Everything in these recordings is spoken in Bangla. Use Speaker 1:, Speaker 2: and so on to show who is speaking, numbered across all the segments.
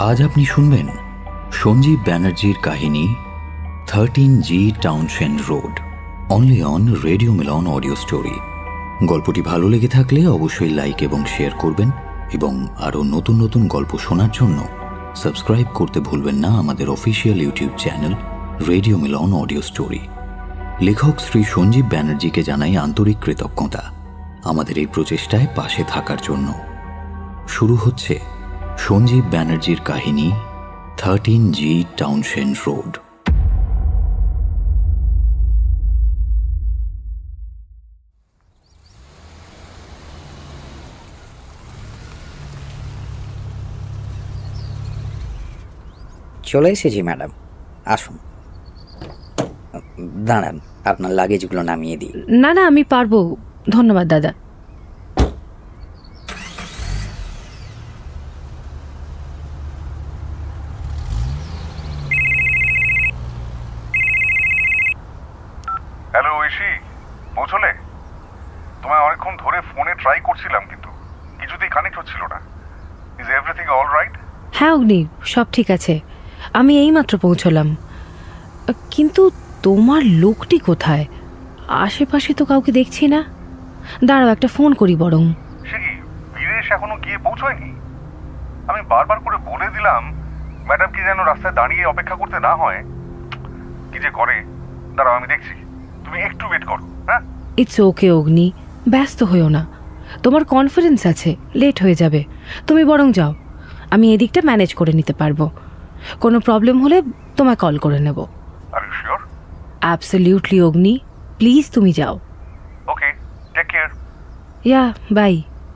Speaker 1: আজ আপনি শুনবেন সঞ্জীব ব্যানার্জির কাহিনী 13G Townshend road, only on radio Milan audio story. গল্পটি ভালো লেগে থাকলে অবশ্যই লাইক এবং শেয়ার করবেন এবং আরও নতুন নতুন গল্প শোনার জন্য সাবস্ক্রাইব করতে ভুলবেন না আমাদের official YouTube channel radio Milan audio story. লেখক শ্রী সঞ্জীব ব্যানার্জিকে জানাই আন্তরিক কৃতজ্ঞতা আমাদের এই প্রচেষ্টায় পাশে থাকার জন্য। শুরু হচ্ছে সঞ্জীব ব্যানার্জির কাহিনী 13G টাউনশেন্ড রোড।
Speaker 2: চলে এসেছি ম্যাডাম, আসুন। দাঁড়ান, আপনার লাগেজগুলো নামিয়ে দিই।
Speaker 3: না না, আমি পারবো, ধন্যবাদ দাদা।
Speaker 4: হ্যালো ঐশী, পৌঁছলে? তোমায় অনেকক্ষণ ধরে ফোনে ট্রাই করছিলাম কিন্তু কিছুতেই কানেক্ট হচ্ছিল না। Is everything all right?
Speaker 3: হ্যাঁ অগ্নি, সব ঠিক আছে। আমি এইমাত্র পৌঁছলাম। কিন্তু তোমার লোকটি কোথায়? আশেপাশে তো কাউকে দেখছি না। দাঁড়াও, একটা ফোন করি বরং।
Speaker 4: সে কি বীরেশ এখনো গিয়ে পৌঁছয়নি? আমি বারবার করে বলে দিলাম ম্যাডামকে যেন রাস্তায় দাঁড়িয়ে অপেক্ষা করতে না হয়। কি যে করে, দাঁড়াও আমি দেখছি, তুমি একটু ওয়েট করো। হ্যাঁ,
Speaker 3: ইটস ওকে অগ্নি, ব্যস্ত হইও না। তোমার কনফারেন্স আছে, লেট হয়ে যাবে। তুমি বরং যাও, আমি এদিকটা ম্যানেজ করে নিতে পারবো। কোনো প্রবলেম হলে তোমায় কল করে নেব।
Speaker 4: Are you sure?
Speaker 3: Absolutely Agni, please তুমি যাও।
Speaker 4: Okay, take care.
Speaker 3: Yeah, bye.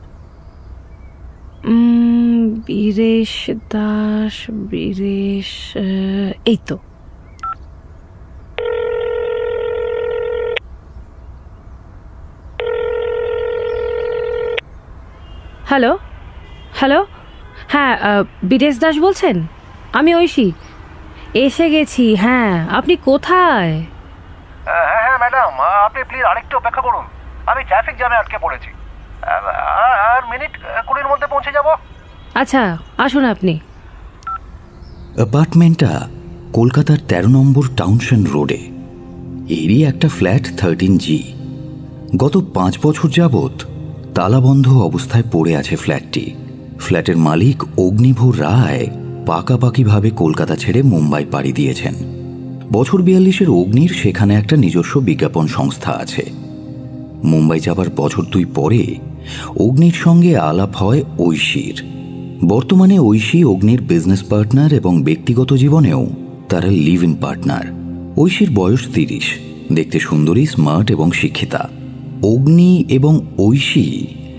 Speaker 3: Biresh Das, Biresh, এই তো। হ্যালো হ্যালো, হ্যাঁ বীরেশ দাস বলছেন? আমি ঐশী, এসে গেছি। হ্যাঁ, আপনি কোথায়?
Speaker 5: হ্যাঁ হ্যাঁ ম্যাডাম, আপনি প্লিজ আরেকটু অপেক্ষা করুন। আমি ট্রাফিক জ্যামে আটকে পড়েছি। আর মিনিট 20-র মধ্যে পৌঁছে যাব।
Speaker 3: আচ্ছা, আসুন আপনি।
Speaker 1: অ্যাপার্টমেন্টটা কলকাতার 13 নম্বর টাউনশেন্ড রোডে। এরই একটা ফ্ল্যাট 13G। গত 5 বছর যাবৎ তালাবন্ধ অবস্থায় পড়ে আছে ফ্ল্যাটটি। ফ্ল্যাটের মালিক অগ্নিভোর রায় পাকাপাকিভাবে কলকাতা ছেড়ে মুম্বাই পাড়ি দিয়েছেন। বছর 42-এর অগ্নির সেখানে একটা নিজস্ব বিজ্ঞাপন সংস্থা আছে। মুম্বাই যাবার বছর 2 পরে অগ্নির সঙ্গে আলাপ হয় ঐশীর। বর্তমানে ঐশী অগ্নির বিজনেস পার্টনার এবং ব্যক্তিগত জীবনেও তারা লিভ ইন পার্টনার। ঐশীর বয়স 30, দেখতে সুন্দরী, স্মার্ট এবং শিক্ষিতা। অগ্নি এবং ঐশী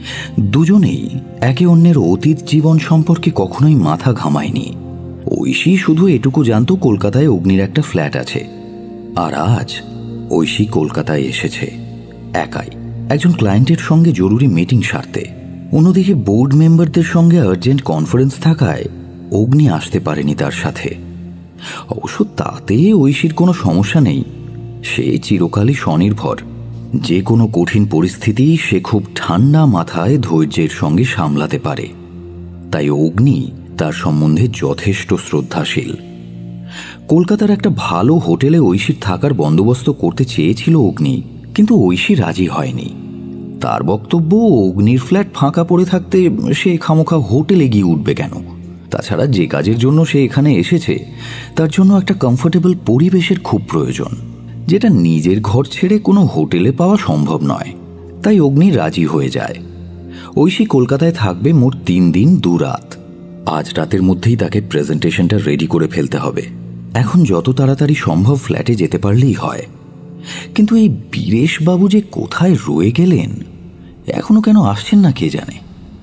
Speaker 1: দুজনেই একে অন্যের অতীত জীবন সম্পর্কে কখনোই মাথা ঘামায়নি। ঐশী শুধু এটুকু জানত কলকাতায় অগ্নির একটা ফ্ল্যাট আছে। আর আজ ঐশী কলকাতায় এসেছে একাই, একজন ক্লায়েন্টের সঙ্গে জরুরি মিটিং সারতে। অন্যদিকে বোর্ড মেম্বারদের সঙ্গে আর্জেন্ট কনফারেন্স থাকায় অগ্নি আসতে পারেনি তার সাথে। অবশ্য তাতে ঐশীর কোনো সমস্যা নেই। সে চিরকালই স্বনির্ভর। যে কোনো কঠিন পরিস্থিতি সে খুব ঠান্ডা মাথায় ধৈর্যের সঙ্গে সামলাতে পারে। তাই অগ্নি তার সম্বন্ধে যথেষ্ট শ্রদ্ধাশীল। কলকাতার একটা ভালো হোটেলে ঐশীর থাকার বন্দোবস্ত করতে চেয়েছিল অগ্নি, কিন্তু ঐশী রাজি হয়নি। তার বক্তব্য, অগ্নির ফ্ল্যাট ফাঁকা পড়ে থাকতে সে খামোখা হোটেলে গিয়ে উঠবে কেন? তাছাড়া যে কাজের জন্য সে এখানে এসেছে তার জন্য একটা কমফোর্টেবল পরিবেশের খুব প্রয়োজন, যেটা নিজের ঘর ছেড়ে কোনো হোটেলে পাওয়া সম্ভব নয়। তাই অগ্নি রাজি হয়ে যায়। ঐশী কলকাতায় থাকবে মোট 3 দিন 2 রাত। আজ রাতের মধ্যেই তাকে প্রেজেন্টেশনটা রেডি করে ফেলতে হবে। এখন যত তাড়াতাড়ি সম্ভব ফ্ল্যাটে যেতে পারলেই হয়। কিন্তু এই বীরেশবাবু যে কোথায় রয়ে গেলেন, এখনো কেন আসছেন না কে জানে।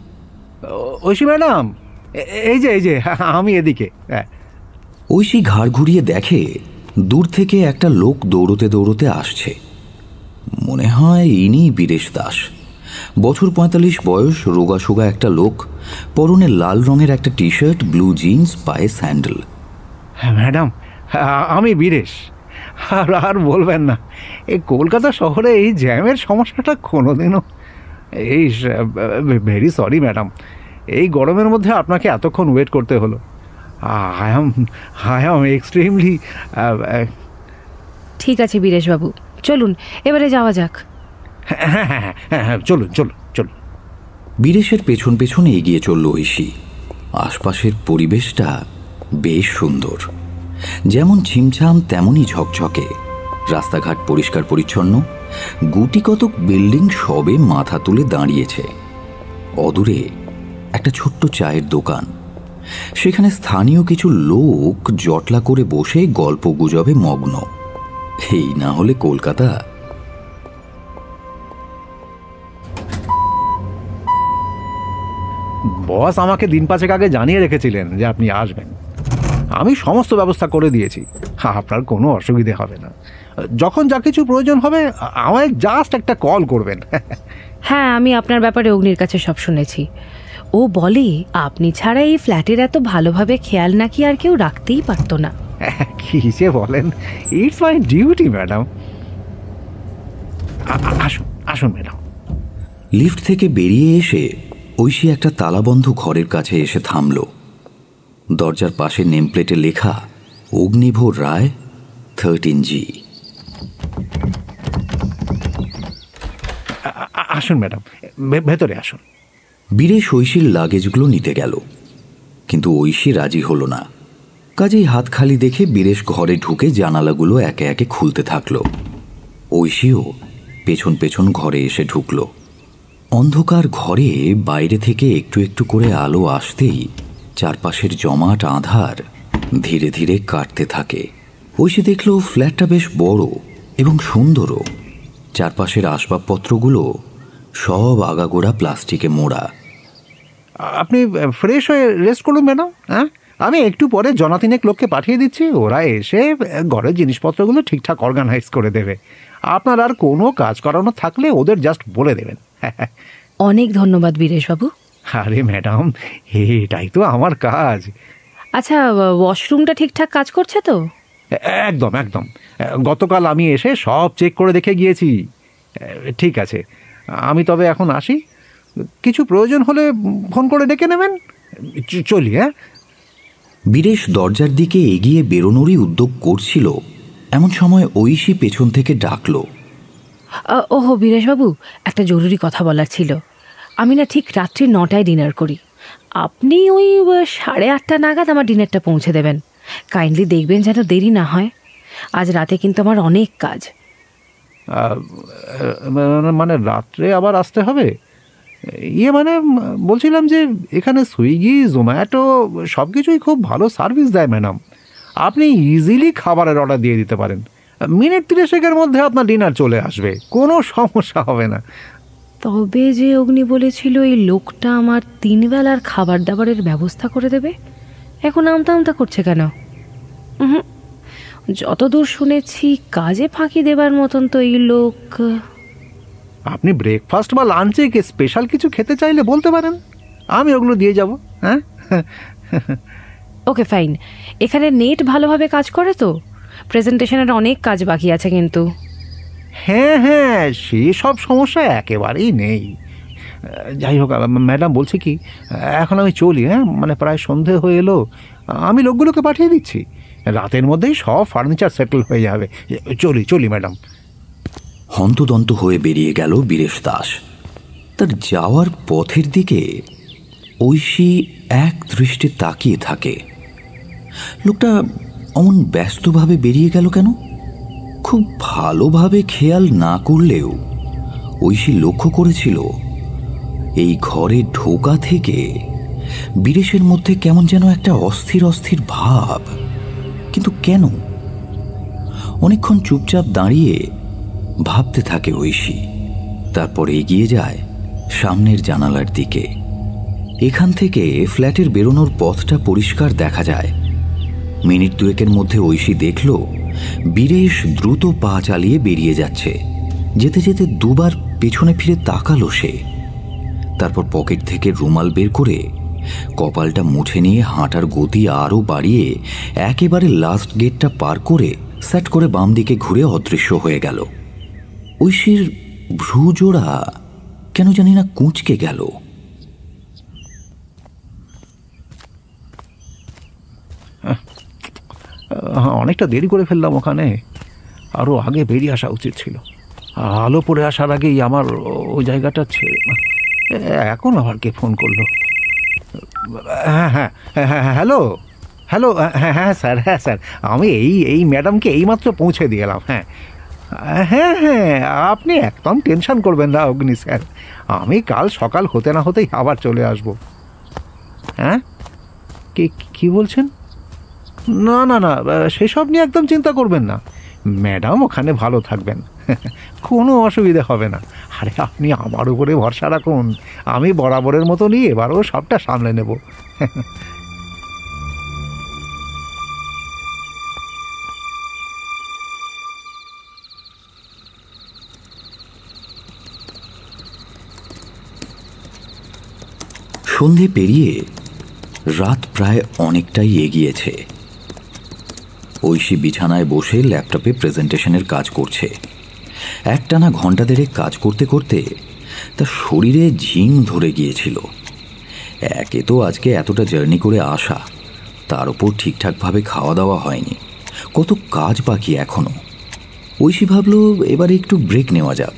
Speaker 5: ঐশী ম্যাডাম, এই যে আমি এদিকে।
Speaker 1: ঐশী ঘাড় ঘুরিয়ে দেখে দূর থেকে একটা লোক দৌড়তে দৌড়তে আসছে। মনে হয় ইনি বীরেশ দাস। বছর 45 বয়স, রোগাসোগা একটা লোক, পরনে লাল রঙের একটা টি শার্ট, ব্লু জিন্স, পায়ে স্যান্ডেল।
Speaker 5: হ্যাঁ ম্যাডাম, আমি বীরেশ। আর বলবেন না, এই কলকাতা শহরে এই জ্যামের সমস্যাটা কোনোদিনও। এই ভেরি সরি ম্যাডাম, এই গরমের মধ্যে আপনাকে এতক্ষণ ওয়েট করতে হলো। I am extremely.
Speaker 3: ঠিক আছে বীরেশবাবু, চলুন এবারে যাওয়া যাক।
Speaker 5: হ্যাঁ হ্যাঁ হ্যাঁ, চলুন চলুন চলুন।
Speaker 1: বীরেশের পেছন পেছনে এগিয়ে চলল ঐশী। আশপাশের পরিবেশটা বেশ সুন্দর, যেমন ছিমছাম তেমনই ঝকঝকে। রাস্তাঘাট পরিষ্কার পরিচ্ছন্ন, গুটি কতক বিল্ডিং সবে মাথা তুলে দাঁড়িয়েছে। অদূরে একটা ছোট্ট চায়ের দোকান, সেখানে স্থানীয় কিছু লোক জটলা করে বসে গল্প গুজবে মগ্ন। এই না হলে কলকাতা।
Speaker 5: বস আমাকে দিন পাঁচেক আগে জানিয়ে রেখেছিলেন যে আপনি আসবেন। আমি সমস্ত ব্যবস্থা করে দিয়েছি, আপনার কোনো অসুবিধে হবে না। যখন যা কিছু প্রয়োজন হবে আমায় জাস্ট একটা কল করবেন।
Speaker 3: হ্যাঁ, আমি আপনার ব্যাপারে অগ্নির কাছে সব শুনেছি। ও বলে আপনি ছাড়া এই ফ্ল্যাটের এত ভালোভাবে খেয়াল নাকি আর কেউ রাখতেই পারতো না।
Speaker 5: কি যে বলেন, ইটস মাই ডিউটি ম্যাডাম। আসুন আসুন ম্যাডাম।
Speaker 1: লিফট থেকে বেরিয়ে এসে ঐশী একটা তালাবন্ধ ঘরের কাছে এসে থামল। দরজার পাশে নেমপ্লেটে লেখা অগ্নিভোর রায় 13G।
Speaker 5: আসুন ম্যাডাম, ভেতরে আসুন।
Speaker 1: বীরেশ ঐশীর লাগেজগুলো নিতে গেল, কিন্তু ঐশী রাজি হলো না। কাজেই হাত খালি দেখে বীরেশ ঘরে ঢুকে জানালাগুলো একে একে খুলতে থাকলো। ঐশীও পেছন পেছন ঘরে এসে ঢুকল। অন্ধকার ঘরে বাইরে থেকে একটু একটু করে আলো আসতেই চারপাশের জমাট আঁধার ধীরে ধীরে কাটতে থাকে। ঐশী দেখল ফ্ল্যাটটা বেশ বড় এবং সুন্দরও। চারপাশের আসবাবপত্রগুলো সব আগাগোড়া প্লাস্টিকে মোড়া।
Speaker 5: আপনি ফ্রেশ হয়ে রেস্ট করুন ম্যাডাম। হ্যাঁ, আমি একটু পরে জনাতিনেক লোককে পাঠিয়ে দিচ্ছি, ওরা এসে ঘরের জিনিসপত্রগুলো ঠিকঠাক অর্গানাইজ করে দেবে। আপনার আর কোনো কাজ করানো থাকলে ওদের জাস্ট বলে দেবেন।
Speaker 3: অনেক ধন্যবাদ বীরেশবাবু।
Speaker 5: আরে ম্যাডাম, এটাই তো আমার কাজ।
Speaker 3: আচ্ছা, ওয়াশরুমটা ঠিকঠাক কাজ করছে তো?
Speaker 5: একদম একদম, গতকাল আমি এসে সব চেক করে দেখে গিয়েছি। ঠিক আছে, আমি তবে এখন আসি। কিছু প্রয়োজন হলে ফোন করে ডেকে নেবেন। চলি। হ্যাঁ।
Speaker 1: বীরেশ দরজার দিকে এগিয়ে বেরোনোরই উদ্যোগ করছিল, এমন সময় ঐশী পেছন থেকে ডাকল।
Speaker 3: ওহো বীরেশবাবু, একটা জরুরি কথা বলার ছিল। আমি না ঠিক রাত্রি 9টায় ডিনার করি। আপনি ওই 8:30 নাগাদ আমার ডিনারটা পৌঁছে দেবেন। কাইন্ডলি দেখবেন যেন দেরি না হয়। আজ রাতে কিন্তু আমার অনেক কাজ।
Speaker 5: মানে রাত্রে আবার আসতে হবে? মানে বলছিলাম যে এখানে সুইগি, জোম্যাটো সব কিছুই খুব ভালো সার্ভিস দেয় ম্যাডাম। আপনি ইজিলি খাবারের অর্ডার দিয়ে দিতে পারেন। মিনিট 30-এর মধ্যে আপনার ডিনার চলে আসবে, কোনো সমস্যা হবে না।
Speaker 3: তবে যে অগ্নি বলেছিল এই লোকটা আমার 3 বেলার খাবার দাবারের ব্যবস্থা করে দেবে, এখন আমতা আমতা করছে কেন? যতদূর শুনেছি কাজে ফাঁকি দেবার মতন তো এই লোক।
Speaker 5: আপনি ব্রেকফাস্ট বা লাঞ্চে স্পেশাল কিছু খেতে চাইলে বলতে পারেন, আমি ওগুলো দিয়ে যাব। হ্যাঁ,
Speaker 3: ওকে ফাইন। এখানে নেট ভালোভাবে কাজ করে তো? প্রেজেন্টেশনের অনেক কাজ বাকি আছে কিন্তু।
Speaker 5: হ্যাঁ হ্যাঁ, সেসব সমস্যা একেবারেই নেই। যাই হোক ম্যাডাম, বলছি কি, এখন আমি চলি। হ্যাঁ, মানে প্রায় সন্ধে হয়ে এলো। আমি লোকগুলোকে পাঠিয়ে দিচ্ছি, রাতের মধ্যেই সব ফার্নিচার সেটেল হয়ে যাবে। চলি ম্যাডাম।
Speaker 1: হন্তদন্ত হয়ে বেরিয়ে গেল বীরেশ দাস। তার যাওয়ার পথের দিকে ঐশী এক দৃষ্টে তাকিয়ে থাকে। লোকটা অমন ব্যস্তভাবে বেরিয়ে গেল কেন? খুব ভালোভাবে খেয়াল না করলেও ঐশী লক্ষ্য করেছিল এই ঘরে ঢোকা থেকে বীরেশের মধ্যে কেমন যেন একটা অস্থির অস্থির ভাব। কিন্তু কেন? অনেকক্ষণ চুপচাপ দাঁড়িয়ে ভাবতে থাকে ঐশী। তারপর এগিয়ে যায় সামনের জানালার দিকে। এখান থেকে ফ্ল্যাটের বেরোনোর পথটা পরিষ্কার দেখা যায়। মিনিট 2-এর মধ্যে ঐশী দেখল বীরেশ দ্রুত পা চালিয়ে বেরিয়ে যাচ্ছে। যেতে যেতে দুবার পেছনে ফিরে তাকালো সে। তারপর পকেট থেকে রুমাল বের করে কপালটা মুছে নিয়ে হাঁটার গতি আরও বাড়িয়ে একেবারে লাস্ট গেটটা পার করে সেট করে বাম দিকে ঘুরে অদৃশ্য হয়ে গেল। ঐশীর ভ্রুজোড়া কেন জানি না কুঁচকে গেল।
Speaker 5: অনেকটা দেরি করে ফেললাম ওখানে, আরও আগে বেরিয়ে আসা উচিত ছিল। আলো পড়ে আসার আগেই আমার ওই জায়গাটা ছেড়ে। এখন আবার কে ফোন করলো? হ্যাঁ হ্যাঁ হ্যাঁ হ্যালো হ্যালো, হ্যাঁ হ্যাঁ স্যার, হ্যাঁ স্যার, আমি এই ম্যাডামকে এইমাত্র পৌঁছে দিয়ে এলাম। হ্যাঁ হ্যাঁ হ্যাঁ, আপনি একদম টেনশন করবেন না অগ্নি স্যার, আমি কাল সকাল হতে না হতেই আবার চলে আসব। হ্যাঁ কি বলছেন? না না না, সেসব নিয়ে একদম চিন্তা করবেন না, ম্যাডাম ওখানে ভালো থাকবেন, কোনো অসুবিধা হবে না। আরে আপনি আমার উপরে ভরসা রাখুন, আমি বরাবরের মতনই এবারও সবটা সামলে নেব।
Speaker 1: সন্ধে পেরিয়ে রাত প্রায় অনেকটাই এগিয়েছে। ঐশী বিছানায় বসে ল্যাপটপে প্রেজেন্টেশনের কাজ করছে। একটানা ঘন্টা দেড়েক কাজ করতে করতে তার শরীরে ঝিম ধরে গিয়েছিল। একে তো আজকে এতটা জার্নি করে আসা, তার উপর ঠিকঠাকভাবে খাওয়া দাওয়া হয়নি, কত কাজ বাকি এখনো। ঐশী ভাবল এবারে একটু ব্রেক নেওয়া যাক।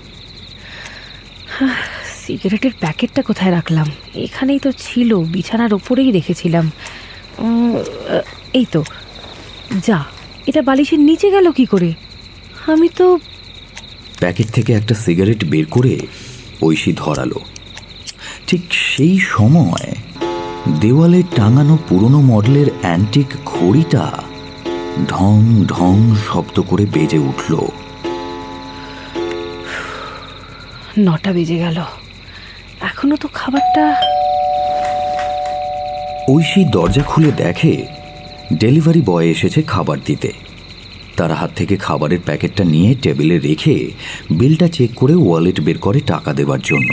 Speaker 3: সিগারেটের প্যাকেটটা কোথায় রাখলাম? এখানেই তো ছিল, বিছানার ওপরেই রেখেছিলাম। এই তো, যা, এটা বালিশের নিচে গেল কি করে? আমি তো
Speaker 1: প্যাকেট থেকে একটা সিগারেট বের করে ঐশী ধরালো। ঠিক সেই সময় দেওয়ালে টাঙানো পুরনো মডেলের অ্যান্টিক ঘড়িটা ঢং ঢং শব্দ করে বেজে উঠল।
Speaker 3: 9টা বেজে গেল, এখনো তো খাবারটা।
Speaker 1: ঐশী দরজা খুলে দেখে ডেলিভারি বয় এসেছে খাবার দিতে। তার হাত থেকে খাবারের প্যাকেটটা নিয়ে টেবিলে রেখে বিলটা চেক করে ওয়ালেট বের করে টাকা দেওয়ার জন্য।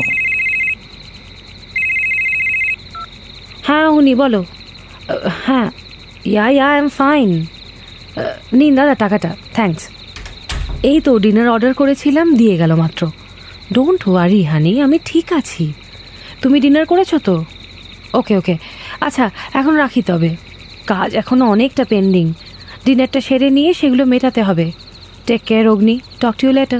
Speaker 3: হ্যাঁ উনি বলো। হ্যাঁ আই এম ফাইন, নিন দাদা টাকাটা, থ্যাঙ্কস। এই তো ডিনার অর্ডার করেছিলাম, দিয়ে গেল মাত্র। ডোন্ট ওয়ারি হানি, আমি ঠিক আছি। তুমি ডিনার করেছো তো? ওকে ওকে, আচ্ছা এখন রাখি, তবে কাজ এখনও অনেকটা পেন্ডিং। ডিনারটা সেরে নিয়ে সেগুলো মেটাতে হবে। Take care Agni, talk to you later.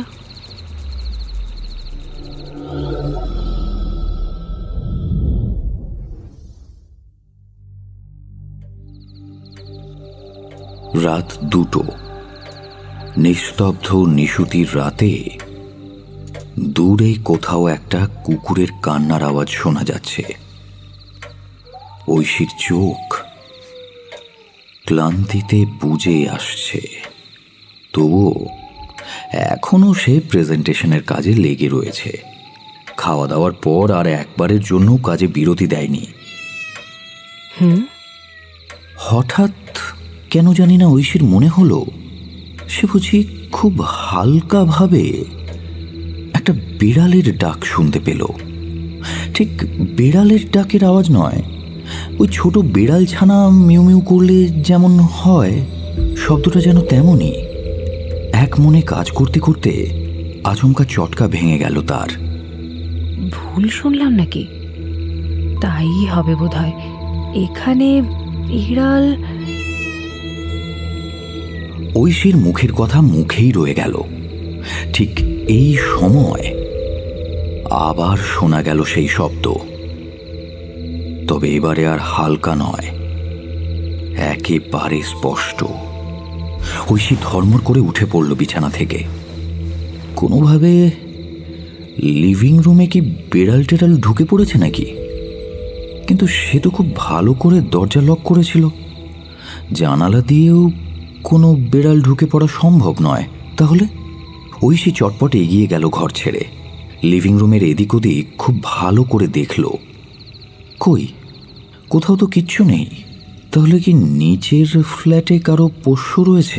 Speaker 1: রাত 2টো, নিস্তব্ধ নিশুতির রাতে দূরে কোথাও একটা কুকুরের কান্নার আওয়াজ শোনা যাচ্ছে। ঐশীর চোখ ক্লান্তিতে বুজে আসছে, তবুও এখনো সে প্রেজেন্টেশনের কাজে লেগে রয়েছে। খাওয়া দাওয়ার পর আর একবারের জন্য কাজে বিরতি দেয়নি। হঠাৎ কেন জানি না ঐশীর মনে হলো সে বুঝি খুব হালকাভাবে একটা বিড়ালের ডাক শুনতে পেল। ঠিক বিড়ালের ডাকের আওয়াজ নয়, ওই ছোট বিড়াল ছানা মিউ মিউ করলে যেমন হয় শব্দটা যেন তেমনই। এক মনে কাজ করতে করতে আচমকা চটকা ভেঙে গেল তার।
Speaker 3: ভুল শুনলাম নাকি? তাই হবে বোধহয়, এখানে বিড়াল।
Speaker 1: ঐশীর মুখের কথা মুখেই রয়ে গেল। ঠিক এই সময় আবার শোনা গেল সেই শব্দ, তবে এবারে আর হালকা নয়, একেবারে স্পষ্ট। ঐশী ধর্মর করে উঠে পড়ল বিছানা থেকে। কোনোভাবে লিভিং রুমে কি বেড়াল টেড়াল ঢুকে পড়েছে নাকি? কিন্তু সে তো খুব ভালো করে দরজা লক করেছিল, জানালা দিয়েও কোনো বেড়াল ঢুকে পড়া সম্ভব নয়। তাহলে ঐশী চটপট এগিয়ে গেল ঘর ছেড়ে। লিভিং রুমের এদিক ওদিক খুব ভালো করে দেখল, কই কোথাও তো কিচ্ছু নেই। তাহলে কি নিচের ফ্ল্যাটে কারো পোষ্য রয়েছে?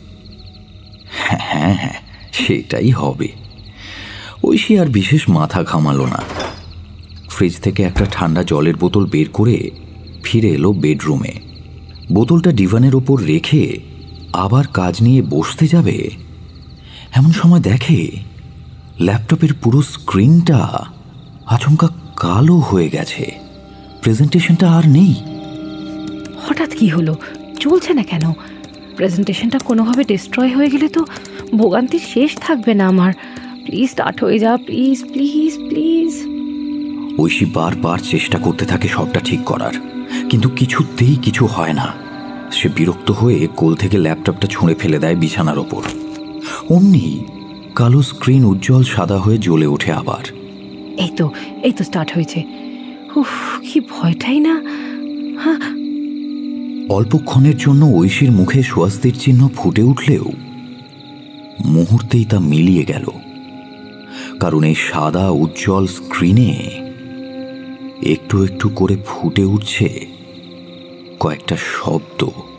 Speaker 1: হ্যাঁ হ্যাঁ, সেটাই হবে। ঐশী আর বিশেষ মাথা ঘামালো না। ফ্রিজ থেকে একটা ঠান্ডা জলের বোতল বের করে ফিরে এলো বেডরুমে। বোতলটা ডিভানের ওপর রেখে আবার কাজ নিয়ে বসতে যাবে, এমন সময় দেখে ল্যাপটপের পুরো স্ক্রিনটা আচমকা কালো হয়ে গেছে। প্রেজেন্টেশনটা আর নেই।
Speaker 3: হঠাৎ কি হলো? চলছে না কেন? প্রেজেন্টেশনটা কোনোভাবে ডিস্ট্রয় হয়ে গেলে তো ভোগান্তির শেষ থাকবে না আমার। প্লিজ স্টার্ট হয়ে যা, প্লিজ প্লিজ প্লিজ।
Speaker 1: ঐশী বারবার চেষ্টা করতে থাকে সবটা ঠিক করার, কিন্তু কিছুতেই কিছু হয় না। সে বিরক্ত হয়ে কোল থেকে ল্যাপটপটা ছুঁড়ে ফেলে দেয় বিছানার ওপর। অমনি কালো স্ক্রিন উজ্জ্বল সাদা হয়ে জ্বলে ওঠে আবার।
Speaker 3: এই তো স্টার্ট হয়েছে। উফ, কি ভয়টাই না। হ্যাঁ,
Speaker 1: অল্পক্ষণের জন্য ঐশীর মুখে স্বস্তির চিহ্ন ফুটে উঠলেও মুহূর্তেই তা মিলিয়ে গেল, কারণ এই সাদা উজ্জ্বল স্ক্রিনে একটু একটু করে ফুটে উঠছে কয়েকটা শব্দ,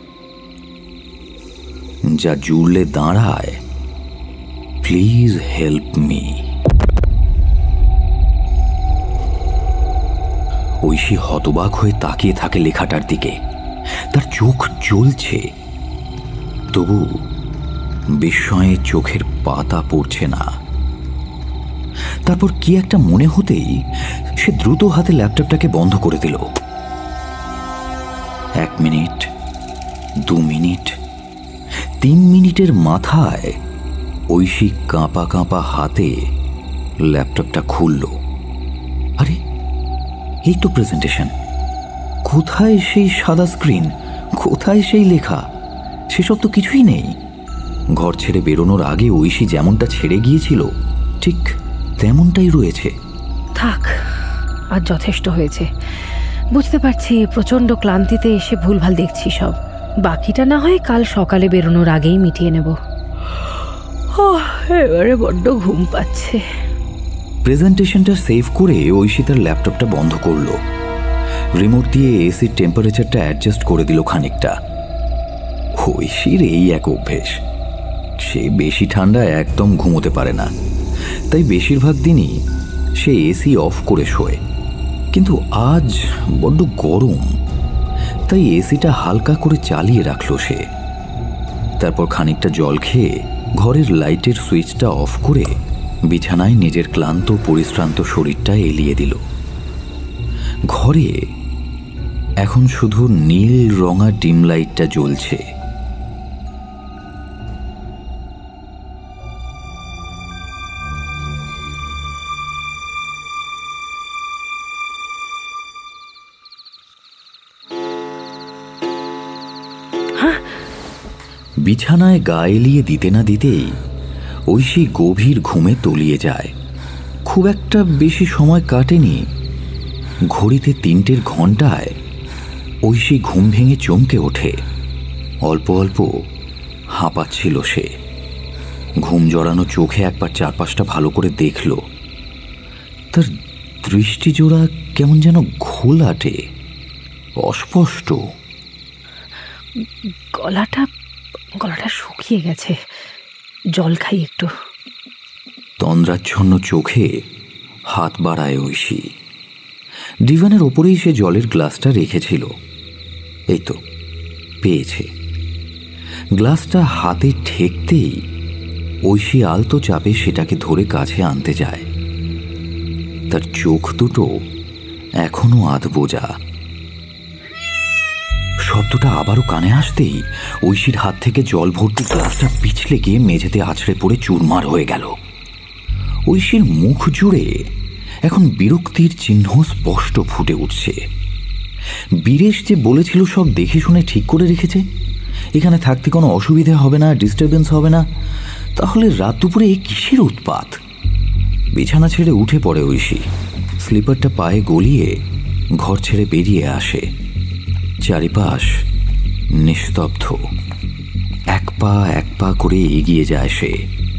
Speaker 1: যা জুড়লে দাঁড়ায়, প্লিজ হেল্প মি। ঐশী হতবাক হয়ে তাকিয়ে থাকে লেখাটার দিকে। তার চোখ জ্বলছে, তবু বিস্ময়ে চোখের পাতা পড়ছে না। তারপর কি একটা মনে হতেই সে দ্রুত হাতে ল্যাপটপটাকে বন্ধ করে দিল। 1 মিনিট, 2 মিনিট, 3 মিনিটের মাথায় ঐশী কাঁপা কাঁপা হাতে ল্যাপটপটা খুলল। আরে, এই তো প্রেজেন্টেশন। কোথায় সেই সাদা স্ক্রিন, কোথায় সেই লেখা? সেসব তো কিছুই নেই। ঘর ছেড়ে বেরোনোর আগে ঐশী যেমনটা ছেড়ে গিয়েছিল ঠিক তেমনটাই রয়েছে।
Speaker 3: থাক, আর যথেষ্ট হয়েছে। বুঝতে পারছি প্রচণ্ড ক্লান্তিতে এসে ভুলভাল দেখছি সব। বাকিটা না হয় কাল সকালে বেরোনোর আগেই মিটিয়ে নেব। এবারে বড্ড ঘুম পাচ্ছে।
Speaker 1: প্রেজেন্টেশনটা সেভ করে ঐশী তার ল্যাপটপটা বন্ধ করলো। রিমোট দিয়ে এসির টেম্পারেচারটা অ্যাডজাস্ট করে দিল খানিকটা। ঐশীর এই এক অভ্যেস, সে বেশি ঠান্ডা একদম ঘুমোতে পারে না, তাই বেশিরভাগ দিনই সে এসি অফ করে শোয়। কিন্তু আজ বড্ড গরম, তাই এসিটা হালকা করে চালিয়ে রাখল সে। তারপর খানিকটা জল খেয়ে ঘরের লাইটের সুইচটা অফ করে বিছানায় নিজের ক্লান্ত পরিশ্রান্ত শরীরটা এলিয়ে দিল। ঘরে এখন শুধু নীল রঙা ডিম লাইটটা জ্বলছে। বিছানায় গা এলিয়ে দিতে না দিতেই ঐশী গভীর ঘুমে তলিয়ে যায়। খুব একটা বেশি সময় কাটেনি, ঘড়িতে 3টের ঘণ্টায় ঐশী ঘুম ভেঙে চমকে ওঠে। অল্প অল্প হাঁপাচ্ছিল সে। ঘুম জড়ানো চোখে একবার চারপাশটা ভালো করে দেখল। তার দৃষ্টিজোড়া কেমন যেন ঘোলাটে, অস্পষ্ট।
Speaker 3: গলাটা শুকিয়ে গেছে, জল খাই একটু।
Speaker 1: তন্দ্রাচ্ছন্ন চোখে হাত বাড়ায় ঐশী। ডিভানের ওপরেই সে জলের গ্লাসটা রেখেছিল। এই তো পেয়েছে। গ্লাসটা হাতে ঠেকতেই ঐশী আলতো চাপে সেটাকে ধরে কাছে আনতে যায়। তার চোখ দুটো এখনো আধবোজা। শব্দটা আবারও কানে আসতেই ঐশীর হাত থেকে জল ভর্তি গ্লাসটা পিছলে গিয়ে মেঝেতে আছড়ে পড়ে চুরমার হয়ে গেল। ঐশীর মুখ জুড়ে এখন বিরক্তির চিহ্ন স্পষ্ট ফুটে উঠছে। বীরেশ যে বলেছিল সব দেখে শুনে ঠিক করে রেখেছে, এখানে থাকতে কোনো অসুবিধে হবে না, ডিস্টারবেন্স হবে না, তাহলে রাত দুপুরে কিসের উৎপাত? বিছানা ছেড়ে উঠে পড়ে ঐশী। স্লিপারটা পায়ে গলিয়ে ঘর ছেড়ে বেরিয়ে আসে। চারিপাশ নিস্তব্ধ। এক পা করে এগিয়ে যায় সে।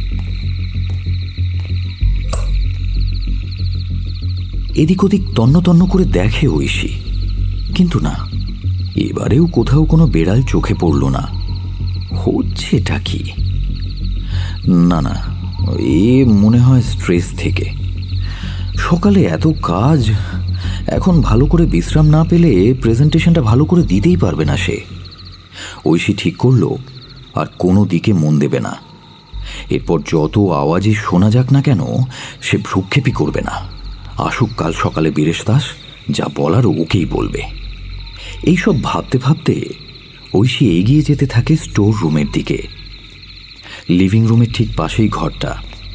Speaker 1: এদিক ওদিক তন্ন তন্ন করে দেখে ঐশী, কিন্তু না, এবারেও কোথাও কোনো বেড়াল চোখে পড়ল না। হচ্ছেটা কি? না, এ মনে হয় স্ট্রেস থেকে। সকালে এত কাজ, এখন ভালো করে বিশ্রাম না পেলে প্রেজেন্টেশনটা ভালো করে দিতেই পারবে না সে। ঐশী ঠিক করলো আর কোনো দিকে মন দেবে না। এরপর যত আওয়াজই শোনা যাক না কেন সে ভ্রুক্ষেপই করবে না। আসুক কাল সকালে বীরেশ দাস, যা বলার ওকেই বলবে। এইসব ভাবতে ভাবতে ঐশী এগিয়ে যেতে থাকে স্টোর রুমের দিকে। লিভিং রুমের ঠিক পাশেই ঘরটা।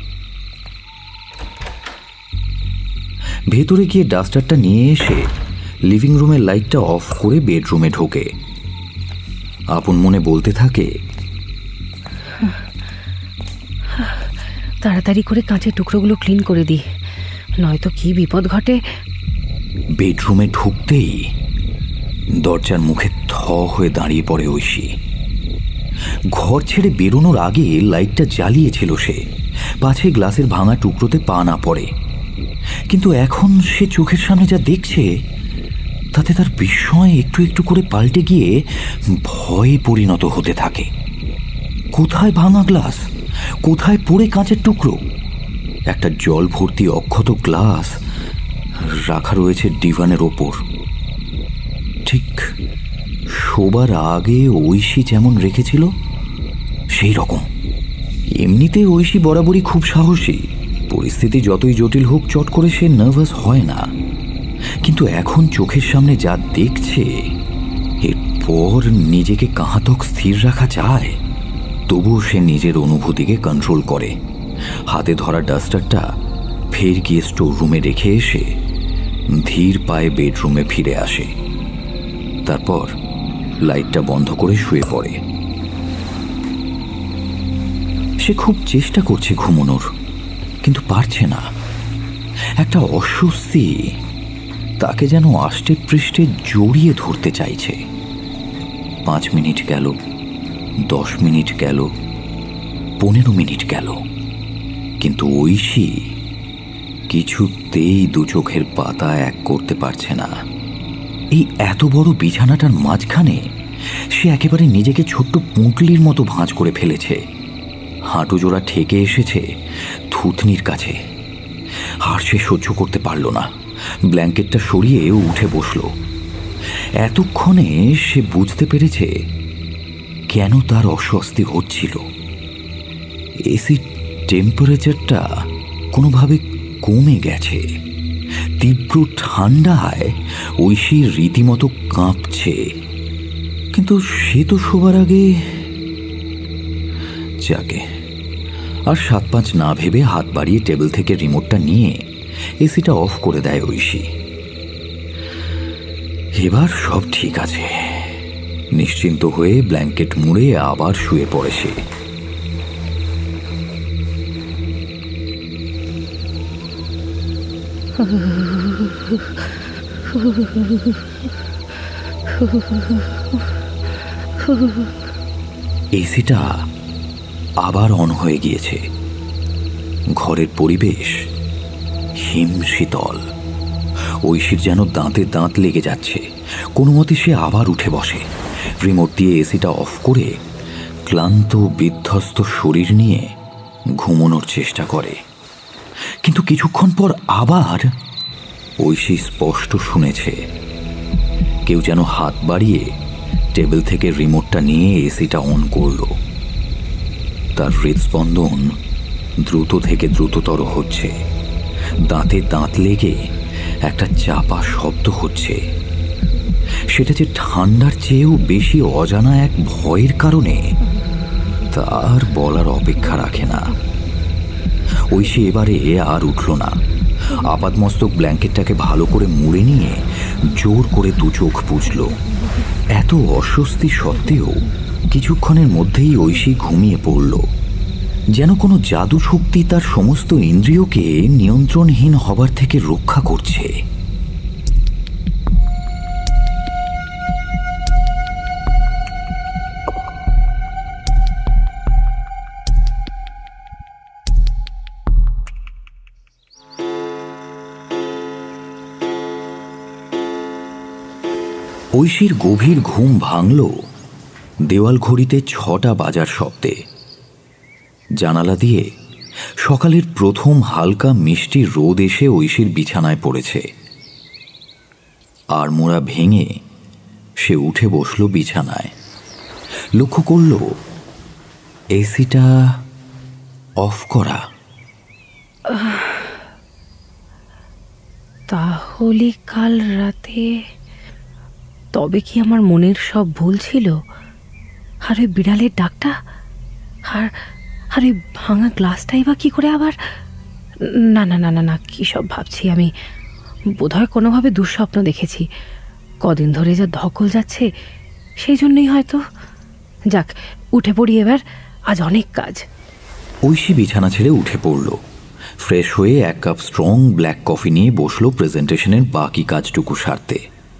Speaker 1: ভেতরে গিয়ে ডাস্টারটা নিয়ে এসে লিভিং রুমের লাইটটা অফ করে বেডরুমে ঢোকে। আপন মনে বলতে থাকে,
Speaker 3: তাড়াতাড়ি করে কাঁচের টুকরোগুলো ক্লিন করে দিই, নয়তো কি বিপদ ঘটে।
Speaker 1: বেডরুমে ঢুকতেই দরজার মুখে থ হয়ে দাঁড়িয়ে পড়ে ঐশী। ঘর ছেড়ে বেরোনোর আগে লাইটটা জ্বালিয়েছিল সে, পাছে গ্লাসের ভাঙা টুকরোতে পা না পড়ে। কিন্তু এখন সে চোখের সামনে যা দেখছে তাতে তার বিস্ময় একটু একটু করে পাল্টে গিয়ে ভয়ে পরিণত হতে থাকে। কোথায় ভাঙা গ্লাস, কোথায় পড়ে কাঁচের টুকরো? একটা জল ভর্তি অক্ষত গ্লাস রাখা রয়েছে ডিভানের ওপর, ঠিক শোবার আগে ঐশী যেমন রেখেছিল সেই রকম। এমনিতে ঐশী বরাবরই খুব সাহসী, পরিস্থিতি যতই জটিল হোক চট করে সে নার্ভাস হয় না। কিন্তু এখন চোখের সামনে যা দেখছে, এরপর নিজেকে কাহাতক স্থির রাখা যায়? তবুও সে নিজের অনুভূতিকে কন্ট্রোল করে। হাতে ধরা ডাস্টারটা ফের গিয়ে স্টোর রুমে রেখে এসে ধীর পায়ে বেডরুমে ফিরে আসে। তারপর লাইটটা বন্ধ করে শুয়ে পড়ে। সে খুব চেষ্টা করছে ঘুমানোর, কিন্তু পারছে না। একটা অস্বস্তি তাকে যেন আষ্টে পৃষ্ঠে জড়িয়ে ধরতে চাইছে। 5 মিনিট গেল, 10 মিনিট গেল, 15 মিনিট গেল, কিন্তু ঐশী কিছুতেই দু চোখের পাতা এক করতে পারছে না। এই এত বড় বিছানাটার মাঝখানে সে একেবারে নিজেকে ছোট্ট পুঁটলির মতো ভাঁজ করে ফেলেছে। হাঁটু জোড়া ঠেকে এসেছে থুতনির কাছে। আর সে সহ্য করতে পারল না, ব্ল্যাঙ্কেটটা সরিয়ে উঠে বসল। এতক্ষণে সে বুঝতে পেরেছে কেন তার অস্বস্তি হচ্ছিল। এসির টেম্পারেচারটা কোনোভাবে কমে গেছে। তীব্র ঠান্ডায় ঐশী রীতিমতো কাঁপছে। কিন্তু সে তো শোবার আগে যাকে আর 7-5 না ভেবে হাত বাড়িয়ে টেবিল থেকে রিমোটটা নিয়ে এসিটা অফ করে দেয় ঐশী। এবার সব ঠিক আছে। নিশ্চিন্ত হয়ে ব্ল্যাঙ্কেট মুড়ে আবার শুয়ে পড়ে সে। এসিটা আবার অন হয়ে গিয়েছে। ঘরের পরিবেশ হিমশীতল। ঐশীর যেন দাঁতে দাঁত লেগে যাচ্ছে। কোনো মতে সে আবার উঠে বসে, রিমোট দিয়ে এসিটা অফ করে ক্লান্ত বিধ্বস্ত শরীর নিয়ে ঘুমানোর চেষ্টা করে। কিন্তু কিছুক্ষণ পর আবার ঐশী স্পষ্ট শুনেছে কেউ যেন হাত বাড়িয়ে টেবিল থেকে রিমোটটা নিয়ে এসিটা অন করল। তার হৃদস্পন্দন দ্রুত থেকে দ্রুততর হচ্ছে। দাঁতে দাঁত লেগে একটা চাপা শব্দ হচ্ছে। সেটা যে ঠান্ডার চেয়েও বেশি অজানা এক ভয়ের কারণে তার বলার অপেক্ষা রাখে না। ঐশী এবারে আর উঠল না। আপাদমস্তক ব্ল্যাঙ্কেটটাকে ভালো করে মুড়ে নিয়ে জোর করে দু চোখ বুঝল। এত অস্বস্তি সত্ত্বেও কিছুক্ষণের মধ্যেই ঐশী ঘুমিয়ে পড়ল। যেন কোনো জাদু শক্তি তার সমস্ত ইন্দ্রিয়কে নিয়ন্ত্রণহীন হবার থেকে রক্ষা করছে। ঐশীর গভীর ঘুম ভাঙল দেওয়াল ঘড়িতে 6টা বাজার শব্দে। জানালা দিয়ে সকালের প্রথম হালকা মিষ্টি রোদ এসে ঐশীর বিছানায় পড়েছে। আড়মোড়া ভেঙে সে উঠে বসল বিছানায়। লক্ষ্য করল এসিটা অফ করা।
Speaker 3: তাহলে কাল রাতে তবে কি আমার মনের সব ভুল ছিল? আর ওই বিড়ালের ডাকটা, আর আর ওই ভাঙা গ্লাসটাই বা কী করে আবার? না না না না না, কী সব ভাবছি আমি। বোধহয় কোনোভাবে দুঃস্বপ্ন দেখেছি। কদিন ধরে যা ধকল যাচ্ছে, সেই জন্যই হয়তো। যাক, উঠে পড়ি এবার, আজ অনেক কাজ।
Speaker 1: ঐশী বিছানা ছেড়ে উঠে পড়ল। ফ্রেশ হয়ে 1 কাপ স্ট্রং ব্ল্যাক কফি নিয়ে বসলো প্রেজেন্টেশনের বাকি কাজটুকু সারতে।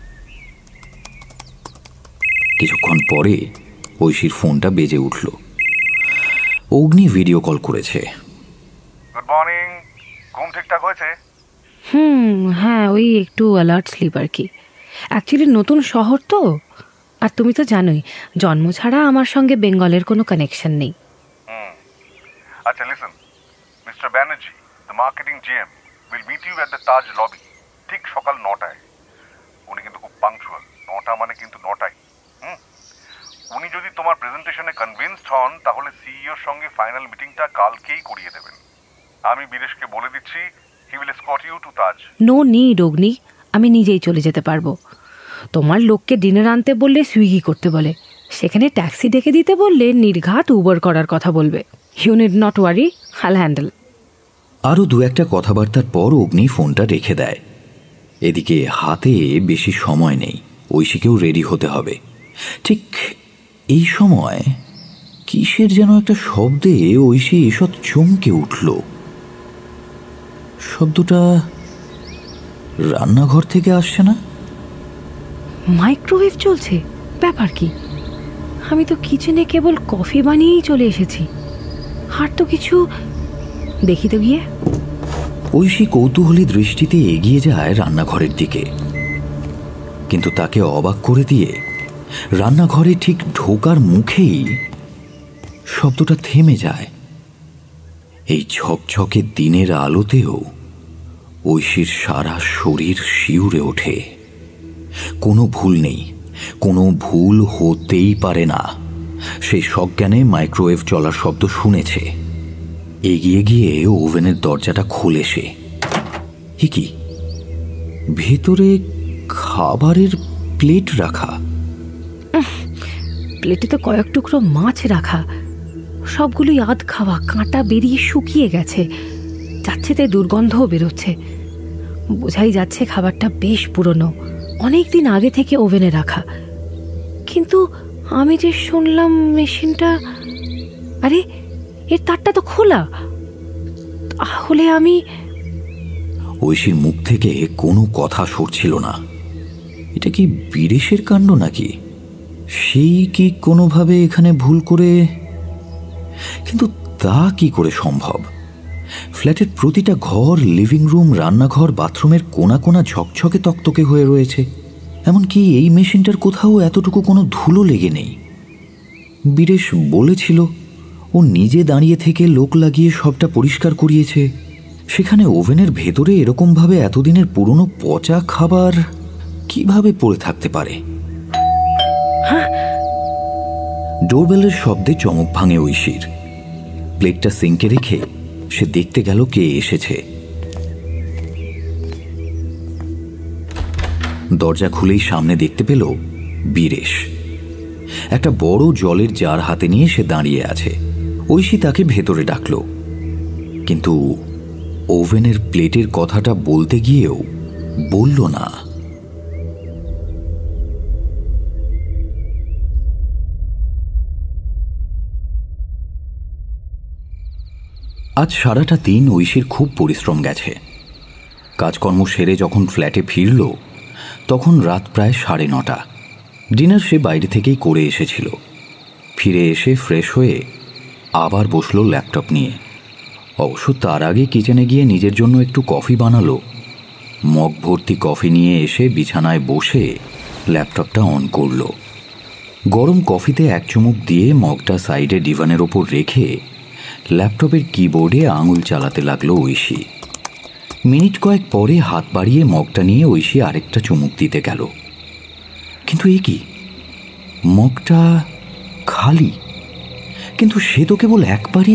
Speaker 1: কিছুক্ষণ পরে ঐশীর ফোনটা বেজে উঠল। অগ্নি ভিডিও কল করেছে।
Speaker 4: গুড মর্নিং, ঘুম ঠিকঠাক হয়েছে?
Speaker 3: হ্যাঁ, ওই একটু অ্যালার্ট স্লিপ আর কি। অ্যাকচুয়ালি নতুন শহর তো, আর তুমি তো জানোই জন্ম ছাড়া আমার সঙ্গে বেঙ্গলের কোনো কানেকশন নেই।
Speaker 4: আচ্ছা listen, mister Banerjee, the marketing GM, will meet you at the Taj lobby ঠিক সকাল 9টায়। উনি কিন্তু খুব পাংচুয়াল, 9টা মানে কিন্তু 9টাই। উনি যদি তোমার প্রেজেন্টেশনে কনভিন্সড হন, তাহলে সিইওর সঙ্গে ফাইনাল মিটিংটা কালকেই করিয়ে দেবেন। আমি বীরেশকে বলে দিচ্ছি, he will escort you to Taj.
Speaker 3: No need Agni, আমি নিজেই চলে যেতে পারবো। তোমার লোককে ডিনার আনতে বললে সুইগি করতে বলে, সেখানে ট্যাক্সি ডেকে দিতে বললে নির্ঘাত উবার করার কথা বলবে। ইউ নিড নট ওয়ারি, আইল হ্যান্ডেল।
Speaker 1: আরও 2-1টা কথাবার্তার পর অগ্নি ফোনটা রেখে দেয়। এদিকে হাতে বেশি সময় নেই, ঐশীকেও রেডি হতে হবে। ঠিক এই সময় কিসের যেন একটা শব্দে ঐশী এসব চমকে উঠল। শব্দটা রান্নাঘর থেকে আসছে না?
Speaker 3: মাইক্রোওয়েভ চলছে? ব্যাপার কি? আমি তো কিচেনে কেবল কফি বানিয়েই চলে এসেছি, আর তো কিছু দেখি তো গিয়ে।
Speaker 1: ঐশী কৌতূহলী দৃষ্টিতে এগিয়ে যায় রান্নাঘরের দিকে, কিন্তু তাকে অবাক করে দিয়ে রান্নাঘরে ঠিক ঢোকার মুখেই শব্দটা থেমে যায়। এই ঝকঝকে দিনের আলোতেও ঐশীর সারা শরীর শিউরে ওঠে। কোনো ভুল নেই, কোনো ভুল হতেই পারে না। সেই সজ্ঞানে মাইক্রোওয়েভ চলার শব্দ শুনেছে। এগিয়ে গিয়ে ওভেনের দরজাটা খুলে সে, কি ভেতরে খাবারের প্লেট রাখা।
Speaker 3: প্লেটে তো কয়েক টুকরো মাছ রাখা, সবগুলোই আধ খাওয়া, কাঁটা বেরিয়ে শুকিয়ে গেছে। যাচ্ছে তাই দুর্গন্ধও বেরোচ্ছে। বোঝাই যাচ্ছে খাবারটা বেশ পুরনো, অনেক দিন আগে থেকে ওভেনে রাখা। কিন্তু আমি যে শুনলাম মেশিনটা, আরে এর তারটা তো খোলা। তাহলে আমি...
Speaker 1: ঐশীর মুখ থেকে কোনো কথা সরছিল না। এটা কি বীরেশের কাণ্ড নাকি? সেই কি কোনোভাবে এখানে ভুল করে? কিন্তু তা কি করে সম্ভব? ফ্ল্যাটের প্রতিটা ঘর, লিভিং রুম, রান্নাঘর, বাথরুমের কোনা কোনা ঝকঝকে তকতকে হয়ে রয়েছে। এমনকি এই মেশিনটার কোথাও এতটুকু কোনো ধুলো লেগে নেই। বীরেশ বলেছিল ও নিজে দাঁড়িয়ে থেকে লোক লাগিয়ে সবটা পরিষ্কার করিয়েছে। সেখানে ওভেনের ভেতরে এরকমভাবে এতদিনের পুরনো পচা খাবার কিভাবে পড়ে থাকতে পারে? ডোরবেলের শব্দে চমক ভাঙে ঐশীর। প্লেটটা সিঙ্কে রেখে সে দেখতে গেল কে এসেছে। দরজা খুলেই সামনে দেখতে পেল বীরেশ। একটা বড় জলের জার হাতে নিয়ে সে দাঁড়িয়ে আছে। ঐশী তাকে ভেতরে ডাকল, কিন্তু ওভেনের প্লেটের কথাটা বলতে গিয়েও বলল না। আজ সারাটা দিন ঐশীর খুব পরিশ্রম গেছে। কাজকর্ম সেরে যখন ফ্ল্যাটে ফিরল তখন রাত প্রায় 9:30। ডিনার সে বাইরে থেকেই করে এসেছিল। ফিরে এসে ফ্রেশ হয়ে আবার বসল ল্যাপটপ নিয়ে। অবশ্য তার আগে কিচেনে গিয়ে নিজের জন্য একটু কফি বানালো। মগ ভর্তি কফি নিয়ে এসে বিছানায় বসে ল্যাপটপটা অন করল। গরম কফিতে 1 চুমুক দিয়ে মগটা সাইডে ডিভানের ওপর রেখে ল্যাপটপের কিবোর্ডে আঙুল চালাতে লাগলো ঐশী। মিনিট কয়েক পরে হাত বাড়িয়ে মগটা নিয়ে ঐশী আরেকটা চুমুক দিতে গেল। কিন্তু এ কি, মগটা খালি। কিন্তু সে তো কেবল একবারই।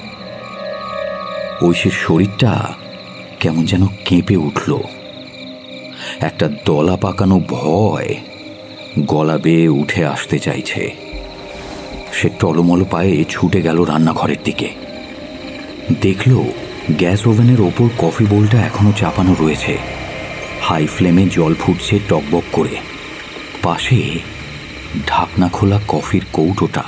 Speaker 1: ঐশীর শরীরটা কেমন যেন কেঁপে উঠল। একটা দলা পাকানো ভয় গলা বেয়ে উঠে আসতে চাইছে। সে টলমল পায়ে ছুটে গেল রান্নাঘরের দিকে। দেখল গ্যাস ওভেনের ওপর কফি বোলটা এখনো চাপানো রয়েছে, হাই ফ্লেমে জল ফুটছে টকবক করে। পাশে ঢাকনা খোলা কফির কৌটোটা।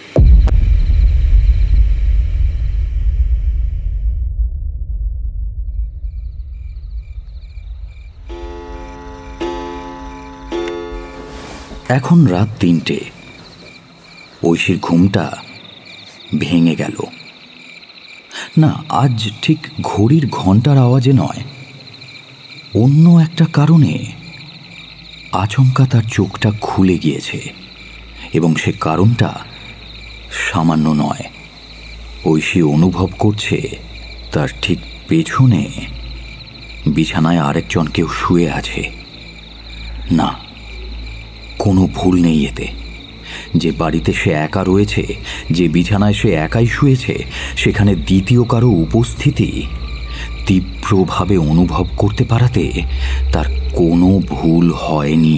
Speaker 1: এখন রাত 3টে। ঐশীর ঘুমটা ভেঙে গেল। না, আজ ঠিক ঘড়ির ঘন্টার আওয়াজে নয়, অন্য একটা কারণে আচমকা তার চোখটা খুলে গিয়েছে, এবং সে কারণটা সামান্য নয়। ঐশী অনুভব করছে তার ঠিক পেছনে বিছানায় আরেকজন কেউ শুয়ে আছে। না, কোনো ভুল নেই এতে। যে বাড়িতে সে একা রয়েছে, যে বিছানায় সে একাই শুয়েছে, সেখানে দ্বিতীয় কারো উপস্থিতি তীব্রভাবে অনুভব করতে পারাতে তার কোনো ভুল হয়নি।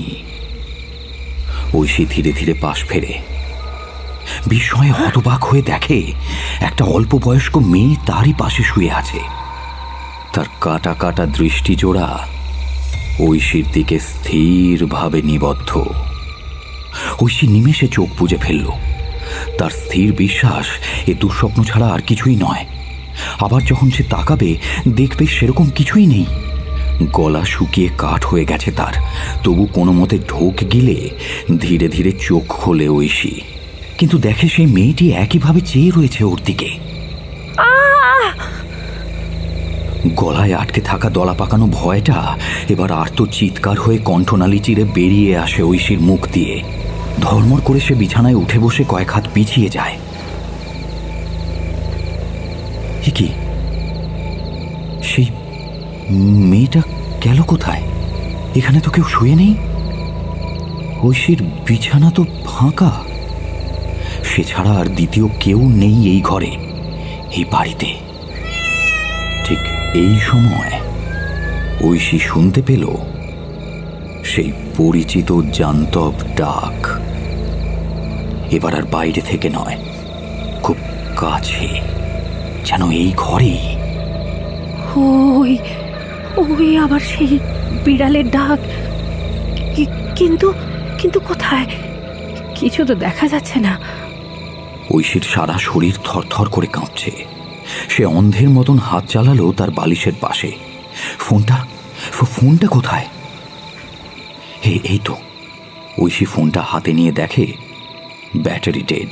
Speaker 1: ঐশী ধীরে ধীরে পাশ ফেরে। বিস্ময়ে হতবাক হয়ে দেখে একটা অল্প বয়স্ক মেয়ে তারই পাশে শুয়ে আছে। তার কাটা কাটা দৃষ্টিজোড়া ঐশীর দিকে স্থিরভাবে নিবদ্ধ। ঐশী নিমেষে চোখ বুজে ফেলল। তার স্থির বিশ্বাস এ দুঃস্বপ্ন ছাড়া আর কিছুই নয়। আবার যখন সে তাকাবে, দেখবে সেরকম কিছুই নেই। গলা শুকিয়ে কাঠ হয়ে গেছে তার, তবু কোনো মতে ঢোক গিলে ধীরে ধীরে চোখ খোলে ঐশী। কিন্তু দেখে সেই মেয়েটি একইভাবে চেয়ে রয়েছে ওর দিকে। গলায় আটকে থাকা দলা পাকানো ভয়টা এবার আর্ত চিৎকার হয়ে কণ্ঠনালী চিরে বেরিয়ে আসে ঐশীর মুখ দিয়ে। ধর্মর করে সে বিছানায় উঠে বসে কয়েক হাত পিছিয়ে যায়। কি, সেই মেয়েটা গেল কোথায়? এখানে তো কেউ শুয়ে নেই। ঐশীর বিছানা তো ফাঁকা। সে ছাড়া আর দ্বিতীয় কেউ নেই এই ঘরে, এই বাড়িতে। ঠিক এই সময় ঐশী শুনতে পেল সেই পরিচিত জান্তব ডাক। এবার আর বাইরে থেকে নয়, খুব কাছে, যেন এই ঘরেই।
Speaker 3: ওই ওই আবার সেই বিড়ালের ডাক। কিন্তু কিন্তু কোথায়? কিছু তো দেখা যাচ্ছে না।
Speaker 1: ঐশীর সারা শরীর থরথর করে কাঁপছে। সে অন্ধের মতন হাত চালালো তার বালিশের পাশে। ফোনটা কোথায়? এই তো। ঐশী ফোনটা হাতে নিয়ে দেখে ব্যাটারি ডেড।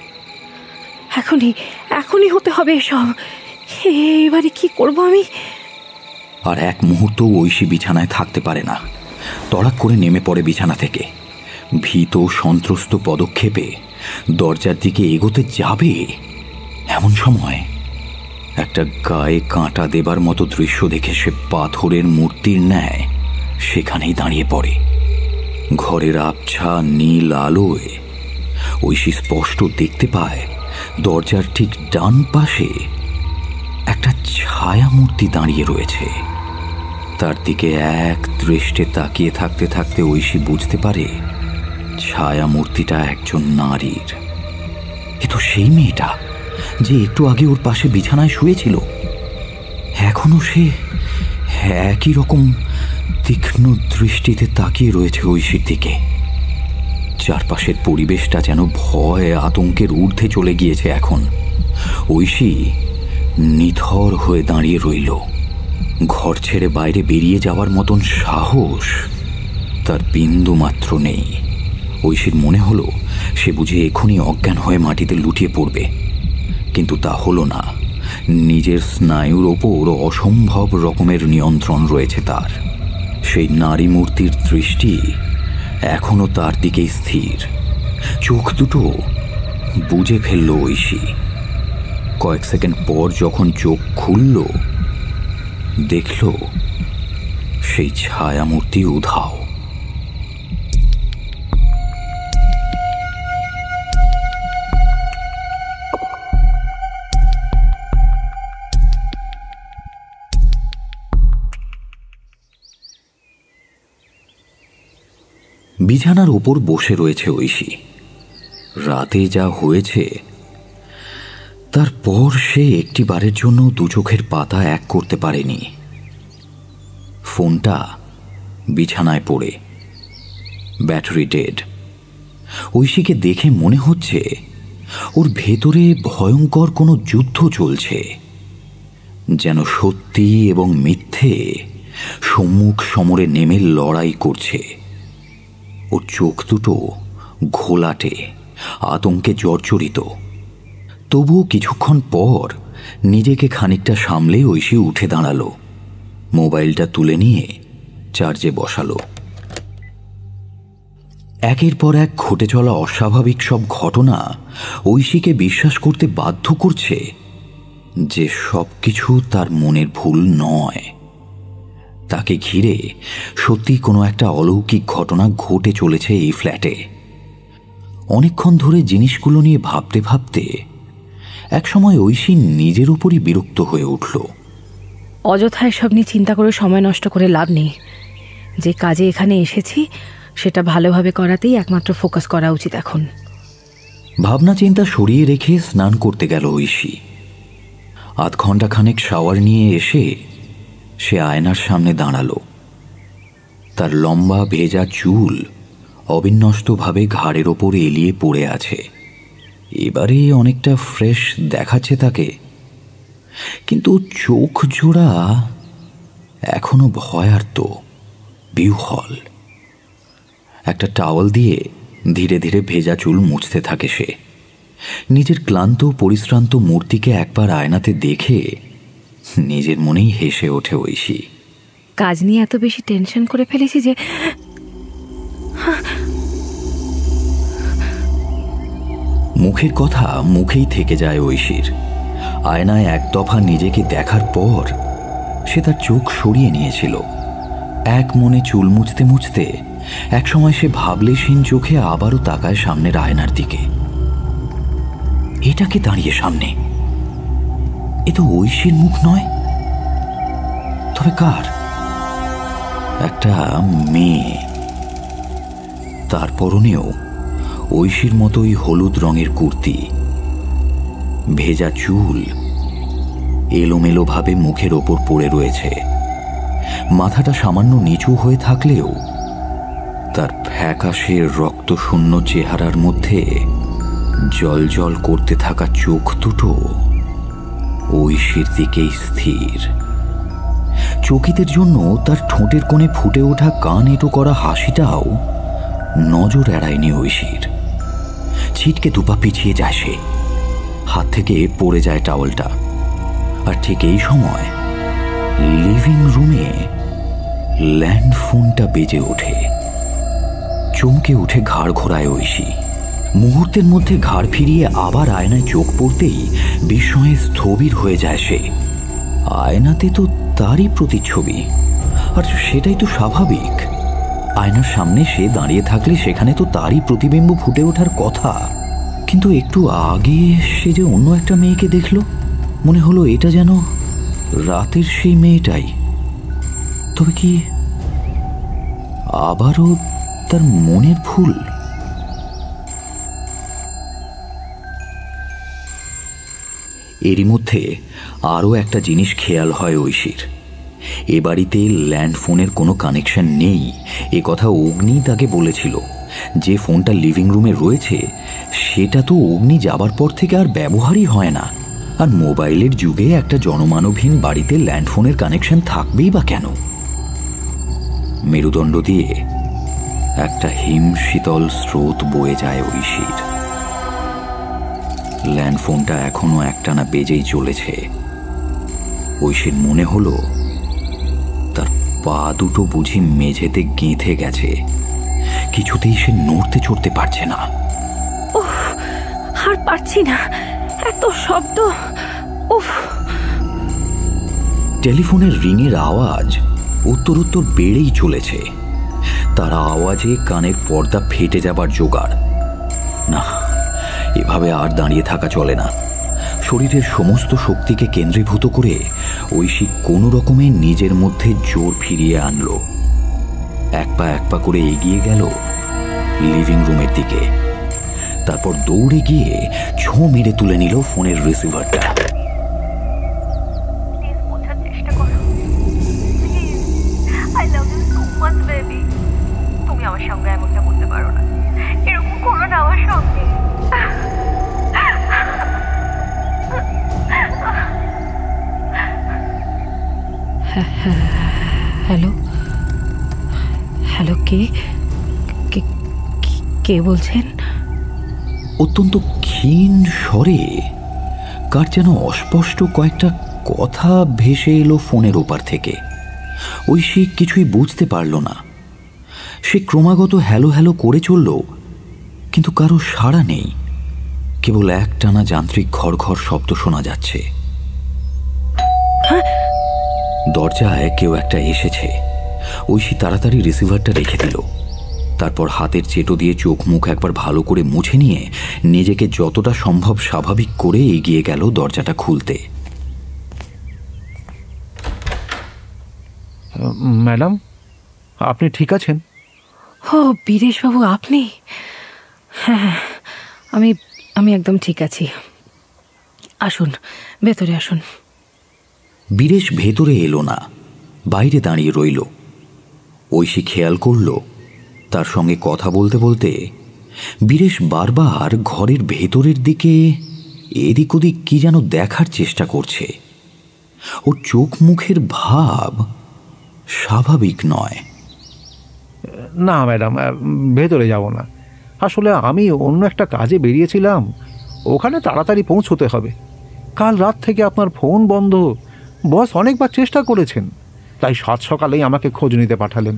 Speaker 3: এখনই হতে হবে এসব। এবারে কি করব আমি?
Speaker 1: আর এক মুহূর্ত ঐশী বিছানায় থাকতে পারে না। তড়াক করে নেমে পড়ে বিছানা থেকে। ভীত সন্ত্রস্ত পদক্ষেপে দরজার দিকে এগোতে যাবে, এমন সময় একটা গায়ে কাঁটা দেবার মতো দৃশ্য দেখে সে পাথরের মূর্তির ন্যায় সেখানেই দাঁড়িয়ে পড়ে। ঘরের আবছা নীল আলোয় ঐশী স্পষ্ট দেখতে পায় দরজার ঠিক ডান পাশে একটা ছায়া মূর্তি দাঁড়িয়ে রয়েছে। তার দিকে এক দৃষ্টে তাকিয়ে থাকতে থাকতে ঐশী বুঝতে পারে ছায়া মূর্তিটা একজন নারীর। এ তো সেই মেয়েটা যে একটু আগে ওর পাশে বিছানায় শুয়েছিল। এখনো সে একই রকম তীক্ষ্ণ দৃষ্টিতে তাকিয়ে রয়েছে ঐশীর দিকে। চারপাশের পরিবেশটা যেন ভয় আতঙ্কের ঊর্ধ্বে চলে গিয়েছে এখন। ঐশী নিথর হয়ে দাঁড়িয়ে রইল। ঘর ছেড়ে বাইরে বেরিয়ে যাওয়ার মতন সাহস তার বিন্দু মাত্র নেই। ঐশীর মনে হলো সে বুঝে এখনই অজ্ঞান হয়ে মাটিতে লুটিয়ে পড়বে, কিন্তু তা হলো না। নিজের স্নায়ুর ওপর অসম্ভব রকমের নিয়ন্ত্রণ রয়েছে তার। সেই নারী মূর্তির দৃষ্টি এখনো তার দিকেই স্থির। চোখ দুটো বুজে ফেলল ঐশী। কয়েক সেকেন্ড পর যখন চোখ খুলল, দেখল সেই ছায়ামূর্তি উধাও। বিছানার ওপর বসে রয়েছে ঐশী। রাতে যা হয়েছে তারপর সে একটি বারের জন্য দু চোখের পাতা এক করতে পারেনি। ফোনটা বিছানায় পড়ে, ব্যাটারি ডেড। ঐশীকে দেখে মনে হচ্ছে ওর ভেতরে ভয়ঙ্কর কোনো যুদ্ধ চলছে, যেন সত্যি এবং মিথ্যে সম্মুখ সমরে নেমে লড়াই করছে। ওর চোখ দুটো ঘোলাটে, আতঙ্কে জর্জরিত। তবুও কিছুক্ষণ পর নিজেকে খানিকটা সামলে ঐশী উঠে দাঁড়ালো, মোবাইলটা তুলে নিয়ে চার্জে বসালো। একের পর এক ঘটে চলা অস্বাভাবিক সব ঘটনা ঐশীকে বিশ্বাস করতে বাধ্য করছে যে সব কিছু তার মনের ভুল নয়। তাকে ঘিরে সত্যি কোনো একটা অলৌকিক ঘটনা ঘটে চলেছে এই ফ্ল্যাটে। অনেকক্ষণ ধরে জিনিসগুলো নিয়ে ভাবতে ভাবতে একসময় ঐশী নিজের উপরই বিরক্ত হয়ে উঠল।
Speaker 3: অযথা এসব নিয়ে চিন্তা করে সময় নষ্ট করে লাভ নেই। যে কাজে এখানে এসেছি সেটা ভালোভাবে করাতেই একমাত্র ফোকাস করা উচিত এখন।
Speaker 1: ভাবনা চিন্তা সরিয়ে রেখে স্নান করতে গেল ঐশী। আধ ঘন্টা খানেক শাওয়ার নিয়ে এসে সে আয়নার সামনে দাঁড়ালো। তার লম্বা ভেজা চুল অবিন্যস্তভাবে ঘাড়ের ওপর এলিয়ে পড়ে আছে। এবারে অনেকটা ফ্রেশ দেখাচ্ছে তাকে, কিন্তু চোখ জোড়া এখনো ভয়ার্ত, বিহ্বল। একটা টাওয়াল দিয়ে ধীরে ধীরে ভেজা চুল মুছতে থাকে সে। নিজের ক্লান্ত পরিশ্রান্ত মূর্তিকে একবার আয়নাতে দেখে নিজের মনেই হেসে ওঠে ঐশী।
Speaker 3: কাজ নিয়ে এত বেশি টেনশন করে ফেলেছি যে
Speaker 1: মুখের কথা মুখেই থেকে যায় ঐশীর। আয়নায় এক দফা নিজেকে দেখার পর সে তার চোখ সরিয়ে নিয়েছিল। এক মনে চুল মুছতে মুছতে একসময় সে ভাবলেশীন চোখে আবারও তাকায় সামনের আয়নার দিকে। এটাকে দাঁড়িয়ে সামনে, এ তো ঐশীর মুখ নয়, তবে কার? একটা মেয়ে। তার পরনেও ঐশীর মতোই হলুদ রঙের কুর্তি, ভেজা চুল এলোমেলোভাবে মুখের ওপর পড়ে রয়েছে। মাথাটা সামান্য নিচু হয়ে থাকলেও তার ফ্যাকাশে রক্তশূন্য চেহারার মধ্যে জলজল করতে থাকা চোখ দুটো ঐশীর দিকেই স্থির। চকিতের জন্য তার ঠোঁটের কোণে ফুটে ওঠা কান এঁটো করা হাসিটাও নজর এড়ায়নি ঐশীর। ছিটকে দুপা পিছিয়ে যায় সে, হাত থেকে পড়ে যায় টাওয়ালটা। আর ঠিক এই সময় লিভিং রুমে ল্যান্ড ফোনটা বেজে ওঠে। চমকে উঠে ঘাড় ঘোরায় ঐশী। মুহূর্তের মধ্যে ঘাড় ফিরিয়ে আবার আয়নায় চোখ পড়তেই বিস্ময়ে স্থবির হয়ে যায় সে। আয়নাতে তো তারই প্রতিচ্ছবি, আর সেটাই তো স্বাভাবিক। আয়নার সামনে সে দাঁড়িয়ে থাকলে সেখানে তো তারই প্রতিবিম্ব ফুটে ওঠার কথা। কিন্তু একটু আগে সে যে অন্য একটা মেয়েকে দেখল, মনে হলো এটা যেন রাতের সেই মেয়েটাই। তবে কি আবারও তার মনের ভুল? এরই মধ্যে আরও একটা জিনিস খেয়াল হয় ঐশীর। এ বাড়িতে ল্যান্ড ফোনের কোনো কানেকশন নেই, এ কথা অগ্নি তাকে বলেছিল। যে ফোনটা লিভিং রুমে রয়েছে সেটা তো অগ্নি যাবার পর থেকে আর ব্যবহারই হয় না। আর মোবাইলের যুগে একটা জনমানবহীন বাড়িতে ল্যান্ড ফোনের কানেকশন থাকবেই বা কেন? মেরুদণ্ড দিয়ে একটা হিমশীতল স্রোত বয়ে যায় ঐশীর। ল্যান্ড ফোনটা এখনো একটানা বেজেই চলেছে। ঐশীর মনে হলো তার পা দুটো বুঝি মেঝেতে গেঁথে গেছে, কিছুতেই সে নড়তে চড়তে পারছে না।
Speaker 3: ওহ, আর পারছি না, এত শব্দ। উফ!
Speaker 1: টেলিফোনের রিংয়ের আওয়াজ উত্তরোত্তর বেড়েই চলেছে। তার আওয়াজে কানের পর্দা ফেটে যাবার জোগাড়। না, এভাবে আর দাঁড়িয়ে থাকা চলে না। শরীরের সমস্ত শক্তিকে কেন্দ্রীভূত করে ঐশী কোনো রকমে নিজের মধ্যে জোর ফিরিয়ে আনলো। এক পা করে এগিয়ে গেল লিভিং রুমের দিকে। তারপর দৌড়ে গিয়ে ছো মেরে তুলে নিল ফোনের রিসিভারটা।
Speaker 6: তুমি আমার সঙ্গে এমনটা করতে পারো না, এরকম করো না আমার সঙ্গে।
Speaker 3: হ্যালো হ্যালো, কে কে বলছেন?
Speaker 1: অত্যন্ত ক্ষীণ স্বরে কার যেন অস্পষ্ট কয়েকটা কথা ভেসে এলো ফোনের ওপার থেকে। ঐশী কিছুই বুঝতে পারল না। সে ক্রমাগত হ্যালো হ্যালো করে চলল, কিন্তু কারো সাড়া নেই। কেবল একটানা যান্ত্রিক ঘর ঘর শব্দ শোনা যাচ্ছে। দরজায় কেউ একটা এসেছে। ঐশী তাড়াতাড়ি রিসিভারটা রেখে দিল। তারপর হাতের চেটো দিয়ে চোখ মুখ একবার ভালো করে মুছে নিয়ে নিজেকে যতটা সম্ভব স্বাভাবিক করে এগিয়ে গেল দরজাটা খুলতে।
Speaker 5: ম্যাডাম, আপনি ঠিক আছেন?
Speaker 3: ও বীরেশবাবু, আপনি? হ্যাঁ, আমি একদম ঠিক আছি। আসুন, ভেতরে আসুন।
Speaker 1: বীরেশ ভেতরে এলো না, বাইরে দাঁড়িয়ে রইল। ঐশী খেয়াল করল তার সঙ্গে কথা বলতে বলতে বীরেশ বারবার ঘরের ভেতরের দিকে এদিক ওদিক কি যেন দেখার চেষ্টা করছে। ওর চোখ মুখের ভাব স্বাভাবিক নয়।
Speaker 5: না ম্যাডাম, ভেতরে যাব না। আসলে আমি অন্য একটা কাজে বেরিয়েছিলাম, ওখানে তাড়াতাড়ি পৌঁছতে হবে। কাল রাত থেকে আপনার ফোন বন্ধ। বস অনেকবার চেষ্টা করেছেন, তাই সাত সকালেই আমাকে খোঁজ নিতে পাঠালেন।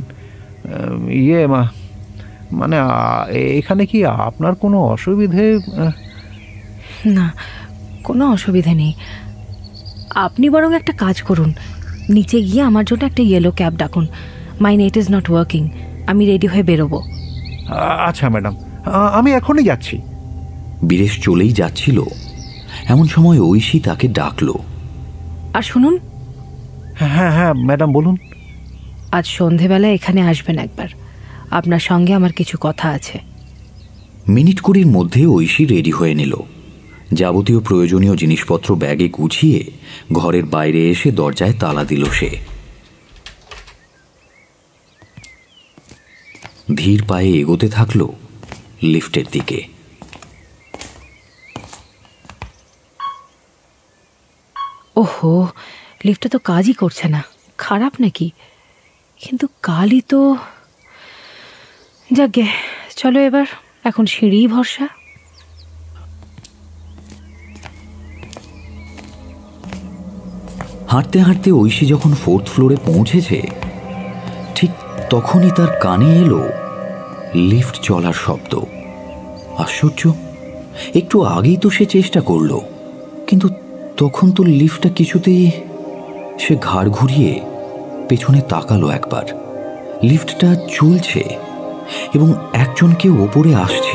Speaker 5: মানে এখানে কি আপনার কোনো অসুবিধে?
Speaker 3: না, কোনো অসুবিধে নেই। আপনি বরং একটা কাজ করুন, নিচে গিয়ে আমার জন্য একটা ইয়েলো ক্যাব ডাকুন। My net is not working. আমি রেডি হয়ে বেরোবো।
Speaker 5: আচ্ছা ম্যাডাম, আমি এখনই যাচ্ছি।
Speaker 1: বীরেশ চলেই যাচ্ছিল, এমন সময় ঐশী তাকে ডাকলো।
Speaker 3: আর শুনুন।
Speaker 5: হ্যাঁ হ্যাঁ ম্যাডাম, বলুন।
Speaker 3: আজ সন্ধেবেলা এখানে আসবেন একবার, আপনার সঙ্গে আমার কিছু কথা আছে।
Speaker 1: মিনিট কুড়ির মধ্যে ঐশী রেডি হয়ে নিল। যাবতীয় প্রয়োজনীয় জিনিসপত্র ব্যাগে গুছিয়ে ঘরের বাইরে এসে দরজায় তালা দিল সে। ধীর পায়ে এগোতে থাকলো লিফটের দিকে।
Speaker 3: ওহো, লিফটটা তো কাজই করছে না। খারাপ নাকি? কিন্তু কালই তো। যাকে, চলো এবার, এখন সিঁড়ি ভরসা।
Speaker 1: হাঁটতে হাঁটতে ঐশী যখন 4th ফ্লোরে পৌঁছেছে, ঠিক তখনই তার কানে এলো লিফট চলার শব্দ। আশ্চর্য, একটু আগেই তো সে চেষ্টা করলো, কিন্তু তখন তো লিফটটা কিছুতেই। সে ঘাড় ঘুরিয়ে পেছনে তাকালো একবার। লিফটটা চলছে এবং একজন কেউ ওপরে আসছে।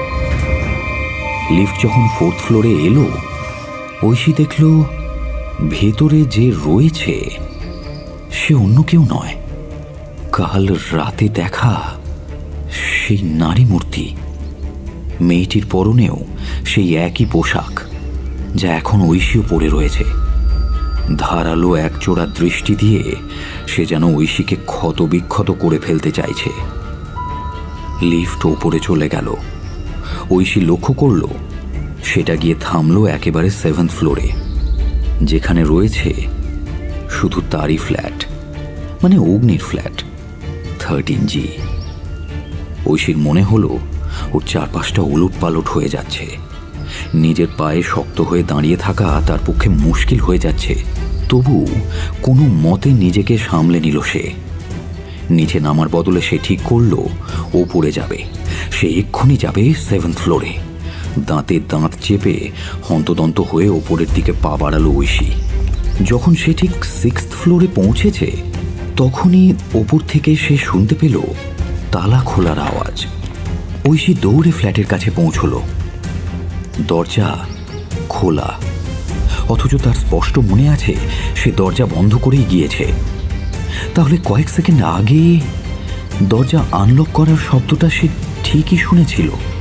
Speaker 1: লিফট যখন 4th ফ্লোরে এলো, ঐশী দেখল ভেতরে যে রয়েছে সে অন্য কেউ নয়, কাল রাতে দেখা সেই নারী মূর্তি। মেয়েটির পরনেও সেই একই পোশাক যা এখন ঐশীও পরে রয়েছে। ধারালো একজোড়া দৃষ্টি দিয়ে সে যেন ঐশীকে ক্ষতবিক্ষত করে ফেলতে চাইছে। লিফট ওপরে চলে গেল। ঐশী লক্ষ্য করল সেটা গিয়ে থামলো একেবারে 7th ফ্লোরে, যেখানে রয়েছে শুধু তারই ফ্ল্যাট, মানে অগ্নির ফ্ল্যাট 13G। ঐশীর মনে হলো ওর চারপাশটা ওলট পালট হয়ে যাচ্ছে। নিজের পায়ে শক্ত হয়ে দাঁড়িয়ে থাকা তার পক্ষে মুশকিল হয়ে যাচ্ছে। তবু কোনো মতে নিজেকে সামলে নিল সে। নিচে নামার বদলে সে ঠিক করলো ওপরে যাবে। সে এক্ষুনি যাবে 7th ফ্লোরে। দাঁতে দাঁত চেপে হন্তদন্ত হয়ে ওপরের দিকে পা বাড়ালো ঐশী। যখন সে ঠিক 6th ফ্লোরে পৌঁছেছে, তখনই ওপর থেকে সে শুনতে পেল তালা খোলার আওয়াজ। ঐশী দৌড়ে ফ্ল্যাটের কাছে পৌঁছল। দরজা খোলা, অথচ তার স্পষ্ট মনে আছে সে দরজা বন্ধ করেই গিয়েছে। তাহলে কয়েক সেকেন্ড আগে দরজা আনলক করার শব্দটা সে ঠিকই শুনেছিল,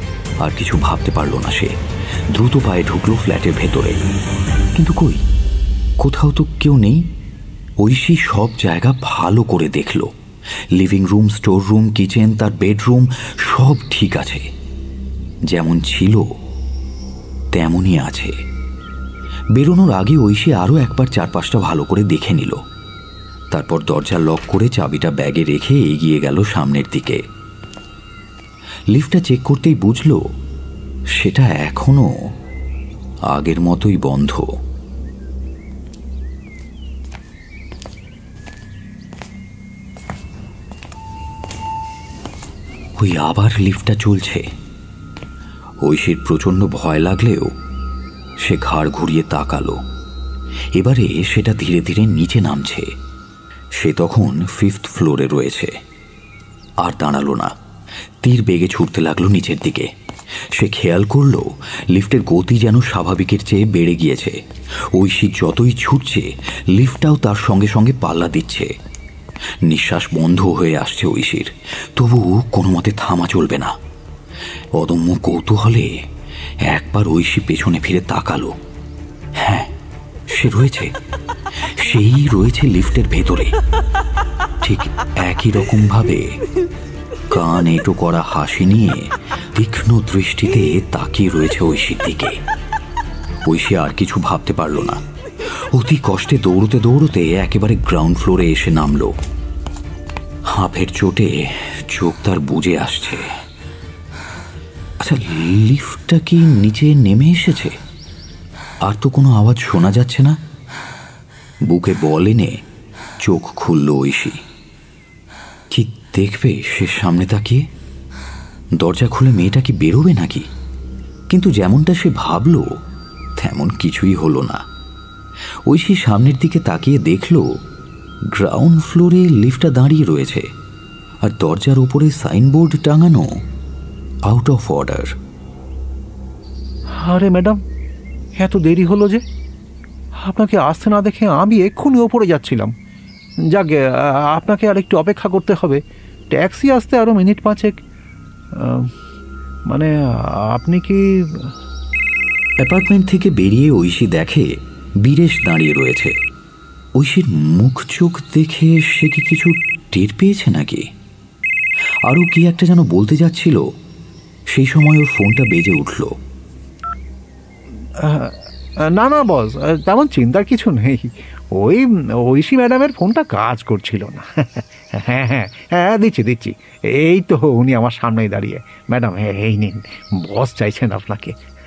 Speaker 1: আর কিছু ভাবতে পারল না সে। দ্রুত পায়ে ঢুকলো ফ্ল্যাটের ভেতরে, কিন্তু কই, কোথাও তো কেউ নেই। ঐশী সব জায়গা ভালো করে দেখল। Living room, store room, kitchen, তার বেডরুম সব ঠিক আছে, যেমন ছিল তেমনই আছে। বেরোনোর আগে ঐশী আরও একবার চারপাশটা ভালো করে দেখে নিল। তারপর দরজা লক করে চাবিটা ব্যাগে রেখে এগিয়ে গেল সামনের দিকে। লিফটটা চেক করতেই বুঝল সেটা এখনো আগের মতোই বন্ধ। ওই আবার লিফটটা চলছে। ঐশীর প্রচণ্ড ভয় লাগলেও সে ঘাড় ঘুরিয়ে তাকালো। এবারে সেটা ধীরে ধীরে নিচে নামছে। সে তখন 5th ফ্লোরে রয়েছে। আর দাঁড়ালো না, তীর বেগে ছুটতে লাগলো নিচের দিকে। সে খেয়াল করল লিফটের গতি যেন স্বাভাবিকের চেয়ে বেড়ে গিয়েছে। ঐশী যতই ছুটছে লিফটটাও তার সঙ্গে সঙ্গে পাল্লা দিচ্ছে। নিঃশ্বাস বন্ধ হয়ে আসছে ঐশীর, তবু কোনো মতে থামা চলবে না। অদম্য কৌতূহলে একবার ঐশী পেছনে ফিরে তাকালো। হ্যাঁ, সে রয়েছে, সেই রয়েছে লিফটের ভেতরে। ঠিক একই রকম ভাবে কান এঁটো করা হাসি নিয়ে তীক্ষ্ণ দৃষ্টিতে তাকিয়ে রয়েছে ঐশীর দিকে। ঐশী আর কিছু ভাবতে পারল না। অতি কষ্টে দৌড়তে দৌড়তে একেবারে গ্রাউন্ড ফ্লোরে এসে নামলো। হাঁফের চোটে চোখ তার বুজে আসছে। আচ্ছা, লিফটটা কি নিচে নেমে এসেছে? আর তো কোনো আওয়াজ শোনা যাচ্ছে না। বুকে বল এনে চোখ খুলল ঐশী। কি দেখবে সে সামনে তাকিয়ে? দরজা খুলে মেয়েটা কি বেরোবে নাকি? কিন্তু যেমনটা সে ভাবল তেমন কিছুই হলো না। ঐশী সামনের দিকে তাকিয়ে দেখল গ্রাউন্ড ফ্লোরে লিফটটা দাঁড়িয়ে রয়েছে, আর দরজার উপরে সাইনবোর্ড টাঙানো, আউট অফ অর্ডার।
Speaker 5: আরে ম্যাডাম, এত দেরি হলো যে? আপনাকে আসতে না দেখে আমি এক্ষুনি ওপরে যাচ্ছিলাম। যাকে আপনাকে আর একটু অপেক্ষা করতে হবে, ট্যাক্সি আসতে আরও মিনিট 5। মানে আপনি কি?
Speaker 1: অ্যাপার্টমেন্ট থেকে বেরিয়ে ঐশী দেখে বীরেশ দাঁড়িয়ে রয়েছে। ঐশীর মুখ চোখ দেখে সে কি কিছু টের পেয়েছে নাকি? আরও কি একটা যেন বলতে যাচ্ছিল। সেই সময় ওর ফোনটা বেজে উঠল।
Speaker 5: না না বস, তেমন চিন্তার কিছু নেই। ওই ঐশী ম্যাডামের ফোনটা কাজ করছিল না। হ্যাঁ হ্যাঁ হ্যাঁ, দিচ্ছি। এই তো উনি আমার সামনেই দাঁড়িয়ে। ম্যাডাম, এই নিন, বস চাইছেন আপনাকে।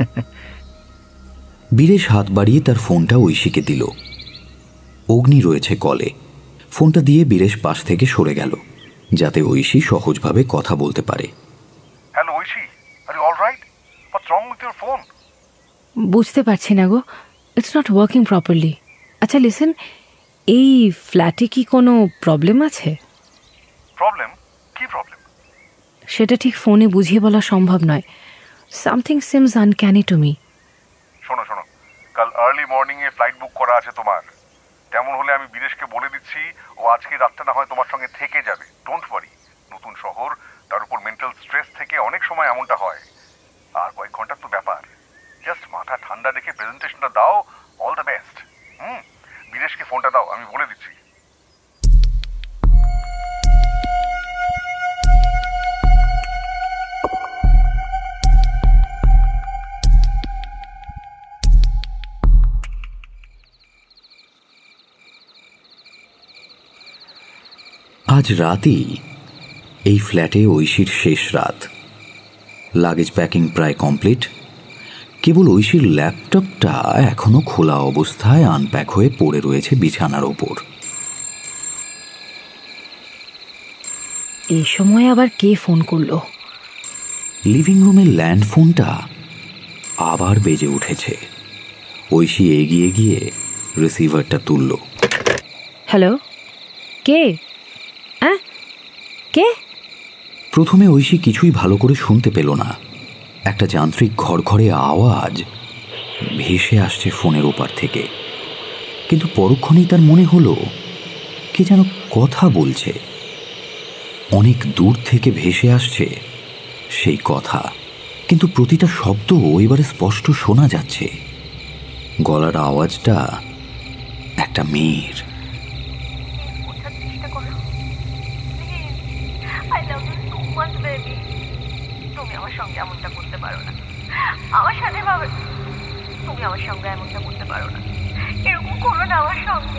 Speaker 1: বীরেশ হাত বাড়িয়ে তার ফোনটা ঐশীকে দিল। অগ্নি রয়েছে কলে। ফোনটা দিয়ে বীরেশ পাশ থেকে সরে গেল যাতে ঐশী সহজভাবে কথা বলতে পারে।
Speaker 4: Hello Aishi, are you alright? What's wrong with your phone?
Speaker 3: বুঝতে পারছি না গো, ইটস নট ওয়ার্কিং প্রপারলি। আচ্ছা লিসেন, এই ফ্ল্যাটে কি কোনো প্রবলেম আছে?
Speaker 4: প্রবলেম? কি প্রবলেম?
Speaker 3: সেটা ঠিক ফোনে বুঝিয়ে বলা সম্ভব নয়। Something seems uncanny to me.
Speaker 4: শোনো, কাল আর্লি মর্নিংয়ে ফ্লাইট বুক করা আছে তোমার। তেমন হলে আমি বীরেশকে বলে দিচ্ছি, ও আজকে রাতটা না হয় তোমার সঙ্গে থেকে যাবে। ডোন্ট ওয়ারি, নতুন শহর, তার উপর মেন্টাল স্ট্রেস থেকে অনেক সময় এমনটা হয়। আর কয়েক ঘন্টার তো ব্যাপার। জাস্ট মাথা ঠান্ডা রেখে প্রেজেন্টেশনটা দাও। All the best. বীরেশকে ফোনটা দাও, আমি বলে দিচ্ছি।
Speaker 1: আজ রাতেই এই ফ্ল্যাটে ঐশীর শেষ রাত। লাগেজ প্যাকিং প্রায় কমপ্লিট। কেবল ঐশীর ল্যাপটপটা এখনো খোলা অবস্থায় আনপ্যাক হয়ে পড়ে রয়েছে বিছানার ওপর।
Speaker 3: এই সময় আবার কে ফোন করলো?
Speaker 1: লিভিং রুমের ল্যান্ড ফোনটা আবার বেজে উঠেছে। ঐশী এগিয়ে গিয়ে রিসিভারটা তুলল।
Speaker 3: হ্যালো, কে? হ্যাঁ, কে?
Speaker 1: প্রথমে ঐশী কিছুই ভালো করে শুনতে পেল না। একটা যান্ত্রিক ঘড়ঘড়ে আওয়াজ ভেসে আসছে ফোনের ওপার থেকে, কিন্তু পরক্ষণেই তার মনে হলো কে যেন কথা বলছে। অনেক দূর থেকে ভেসে আসছে সেই কথা। কিন্তু প্রতিটা শব্দ এবারে স্পষ্ট শোনা যাচ্ছে। গলার আওয়াজটা একটা মেয়ের।
Speaker 6: বোঝার চেষ্টা করো please. I love you so much baby. তুমি আমার সঙ্গে এমনটা করতে পারো না। আমার সাথে ভাবে তুমি আমার সঙ্গে এমনটা করতে পারো না। এরকম করো না আমার সঙ্গে।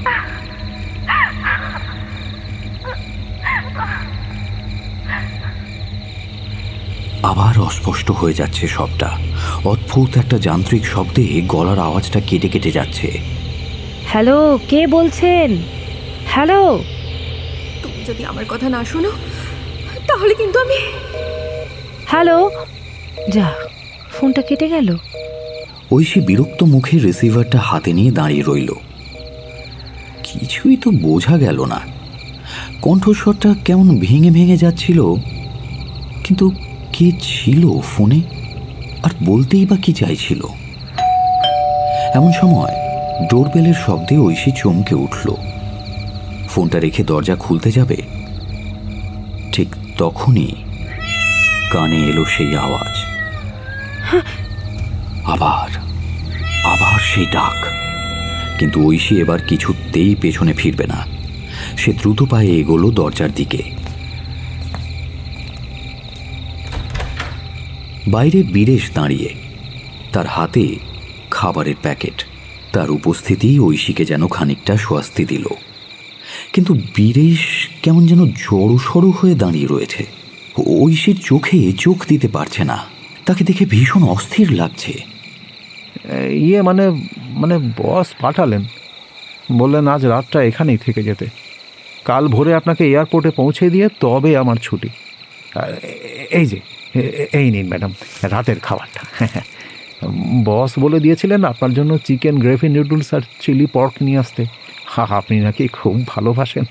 Speaker 1: আবার অস্পষ্ট হয়ে যাচ্ছে সবটা। অদ্ভুত একটা যান্ত্রিক শব্দে গলার আওয়াজটা কেটে কেটে যাচ্ছে।
Speaker 3: হ্যালো, কে বলছেন? হ্যালো।
Speaker 7: তুমি যদি আমার কথা না শোনো তাহলে কিন্তু আমি।
Speaker 3: হ্যালো। যা, ফোনটা কেটে গেল।
Speaker 1: ঐশী বিরক্ত মুখে রিসিভারটা হাতে নিয়ে দাঁড়িয়ে রইল। কিছুই তো বোঝা গেল না। কণ্ঠস্বরটা কেমন ভেঙে ভেঙে যাচ্ছিল। কিন্তু কে ছিল ফোনে, আর বলতেই বা কি চাইছিল? এমন সময় ডোরবেলের শব্দে ঐশী চমকে উঠল। ফোনটা রেখে দরজা খুলতে যাবে, ঠিক তখনই কানে এলো সেই আওয়াজ। আবার আবার সেই ডাক। কিন্তু ঐশী এবার কিছুতেই পেছনে ফিরবে না। সে দ্রুত পায়ে এগোলো দরজার দিকে। বাইরে বীরেশ দাঁড়িয়ে, তার হাতে খাবারের প্যাকেট। তার উপস্থিতি ঐশীকে যেন খানিকটা স্বস্তি দিল। কিন্তু বীরেশ কেমন যেন জড়সড় হয়ে দাঁড়িয়ে রয়েছে। ঐশীর চোখে চোখ দিতে পারছে না। তাকে দেখে ভীষণ অস্থির লাগছে।
Speaker 5: মানে বস পাঠালেন, বললেন আজ রাতটা এখানেই থেকে যেতে। কাল ভোরে আপনাকে এয়ারপোর্টে পৌঁছে দিয়ে তবে আমার ছুটি। এই যে এই নিন ম্যাডাম রাতের খাবারটা। বস বলে দিয়েছিলেন আপনার জন্য চিকেন গ্রেভি নুডলস আর চিলি পর্ক নিয়ে আসতে। আপনি নাকি খুব ভালোবাসেন।